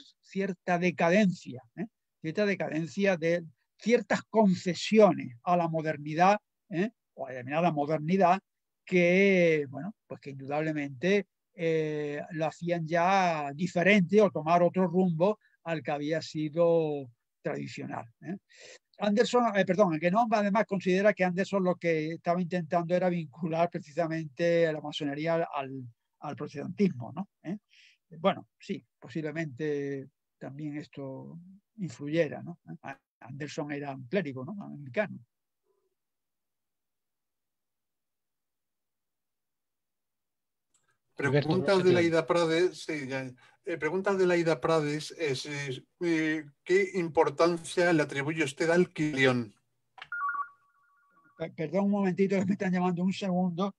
cierta decadencia de ciertas concesiones a la modernidad, o a la denominada modernidad, que, bueno, pues que indudablemente lo hacían ya diferente o tomar otro rumbo al que había sido tradicional. Anderson, perdón, Guénon además considera que Anderson lo que estaba intentando era vincular precisamente a la masonería al protestantismo, ¿no? Bueno, sí, posiblemente también esto influyera, ¿no? Anderson era un clérigo, ¿no? Anglicano. Preguntas de Laida Prades, sí, preguntas de Laida Prades ¿qué importancia le atribuye usted al Kybalión? Perdón un momentito que me están llamando, un segundo.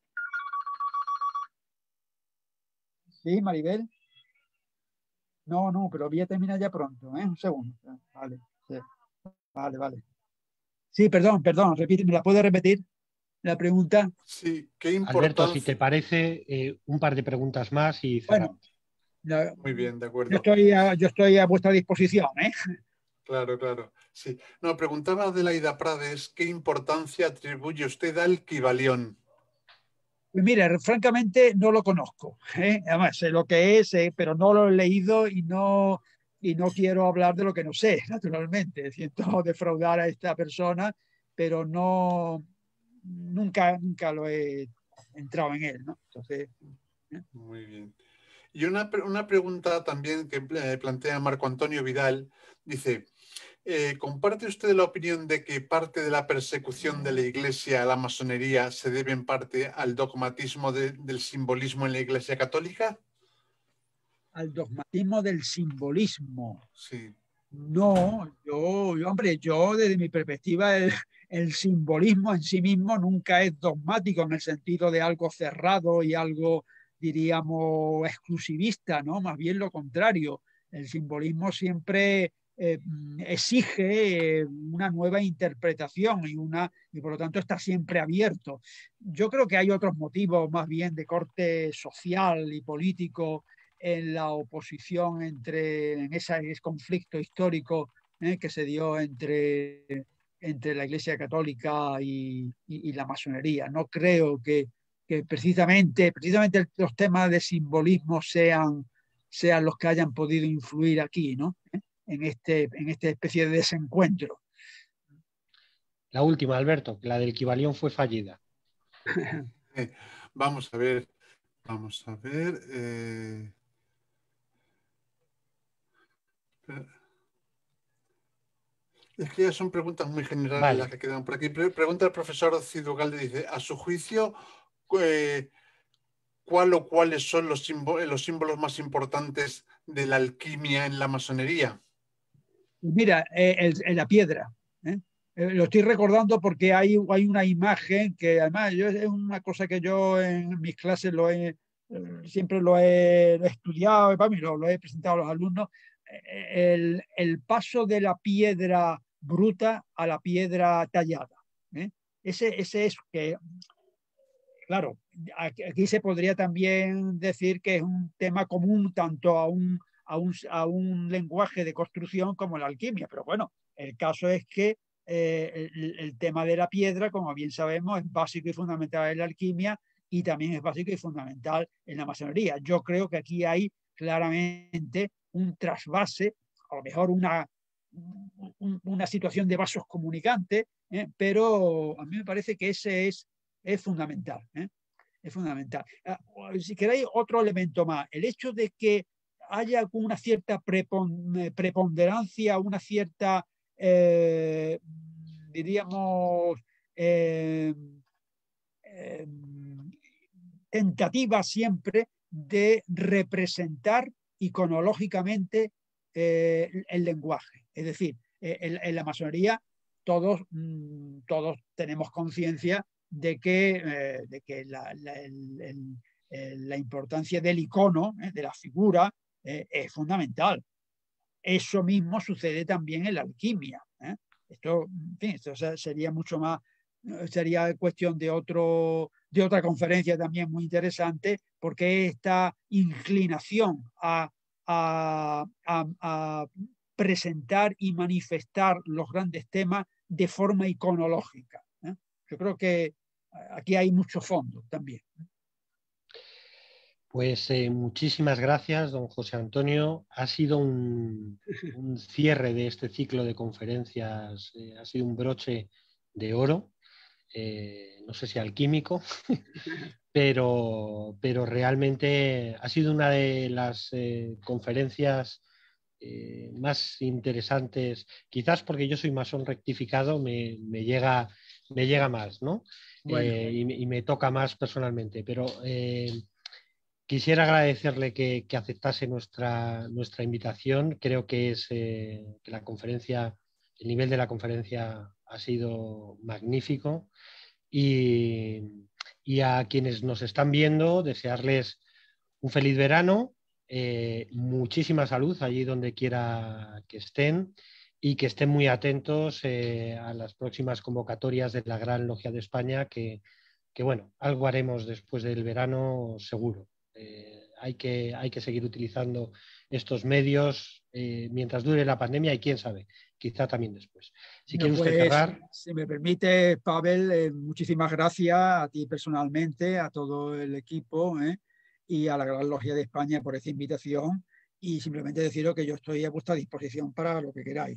Sí, Maribel. No, pero voy a terminar ya pronto, un segundo. Vale, sí. Vale. Sí, perdón, repite, ¿me la puede repetir la pregunta? Sí, qué importancia. Alberto, si te parece, un par de preguntas más y cerramos. Bueno, muy bien, de acuerdo. Yo estoy a vuestra disposición, Claro. Sí. No, preguntaba Adelaida Prades, ¿qué importancia atribuye usted al Kybalión? Pues mira, francamente no lo conozco. Además, sé lo que es, pero no lo he leído y y no quiero hablar de lo que no sé, naturalmente. Siento defraudar a esta persona, pero nunca lo he entrado en él, ¿no? Entonces, muy bien. Y una pregunta también que plantea Marco Antonio Vidal, dice, ¿comparte usted la opinión de que parte de la persecución de la Iglesia a la masonería se debe en parte al dogmatismo del simbolismo en la Iglesia católica? al dogmatismo del simbolismo. Sí. No, hombre, yo desde mi perspectiva el simbolismo en sí mismo nunca es dogmático en el sentido de algo cerrado y algo, diríamos, exclusivista, ¿no? Más bien lo contrario. El simbolismo siempre exige una nueva interpretación y por lo tanto está siempre abierto. Yo creo que hay otros motivos más bien de corte social y político en la oposición en ese conflicto histórico que se dio entre la Iglesia Católica y la masonería. No creo que precisamente los temas de simbolismo sean los que hayan podido influir aquí, ¿no? En esta especie de desencuentro. La última, Alberto, la del Kybalión fue fallida. Vamos a ver. Es que ya son preguntas muy generales Vale. las que quedan por aquí. Pregunta el profesor Cidugalde, dice, a su juicio, ¿cuál o cuáles son los símbolos más importantes de la alquimia en la masonería? Mira, la piedra. Lo estoy recordando porque hay una imagen que además es una cosa que yo en mis clases siempre lo he estudiado y para mí lo he presentado a los alumnos. El paso de la piedra bruta a la piedra tallada. Ese es que, claro, aquí se podría también decir que es un tema común tanto a un lenguaje de construcción como la alquimia, pero bueno, el caso es que el tema de la piedra, como bien sabemos, es básico y fundamental en la alquimia y también es básico y fundamental en la masonería. Yo creo que aquí hay claramente un trasvase, a lo mejor una situación de vasos comunicantes, pero a mí me parece que ese es fundamental. Es fundamental. Si queréis otro elemento más, el hecho de que haya una cierta preponderancia, una cierta, diríamos, tentativa siempre de representar iconológicamente el lenguaje. Es decir, en la masonería todos tenemos conciencia de que la importancia del icono, de la figura, es fundamental. Eso mismo sucede también en la alquimia. Esto, en fin, esto sería mucho más, sería cuestión de otra conferencia también muy interesante, porque esta inclinación a presentar y manifestar los grandes temas de forma iconológica. Yo creo que aquí hay mucho fondo también. Pues muchísimas gracias, don José Antonio. Ha sido un cierre de este ciclo de conferencias, ha sido un broche de oro, no sé si alquímico, pero realmente ha sido una de las conferencias más interesantes, quizás porque yo soy masón rectificado, me llega más, ¿no? Bueno. Y me toca más personalmente, pero quisiera agradecerle que aceptase nuestra invitación. Creo que que la conferencia, el nivel de la conferencia ha sido magnífico y a quienes nos están viendo desearles un feliz verano, muchísima salud allí donde quiera que estén y que estén muy atentos a las próximas convocatorias de la Gran Logia de España que bueno, algo haremos después del verano seguro. Hay que seguir utilizando estos medios mientras dure la pandemia y quién sabe, quizá también después. Si quiere usted cerrar. Si me permite, Pavel, muchísimas gracias a ti personalmente, a todo el equipo y a la Gran Logia de España por esta invitación. y simplemente deciros que yo estoy a vuestra disposición para lo que queráis,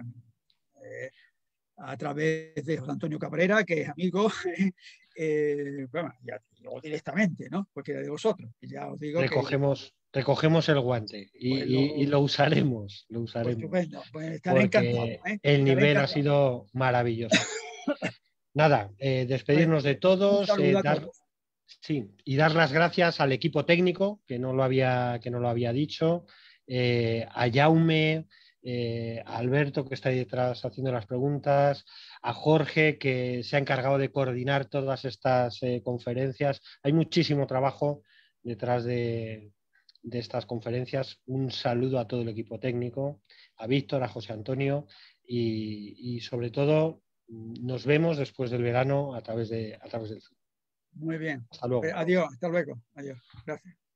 a través de José Antonio Cabrera, que es amigo, bueno, ya digo directamente, ¿no? Cualquiera de vosotros. Y ya os digo recogemos el guante y lo usaremos, Pues estupendo, pues estaré encantado. Porque el nivel ha sido maravilloso. Nada, despedirnos de todos, sí, y dar las gracias al equipo técnico, que no lo había dicho, a Jaume, a Alberto, que está ahí detrás haciendo las preguntas, a Jorge, que se ha encargado de coordinar todas estas conferencias. Hay muchísimo trabajo detrás de estas conferencias. Un saludo a todo el equipo técnico, a Víctor, a José Antonio y sobre todo nos vemos después del verano a través del Zoom. Muy bien. Hasta luego. Adiós, hasta luego. Adiós. Gracias.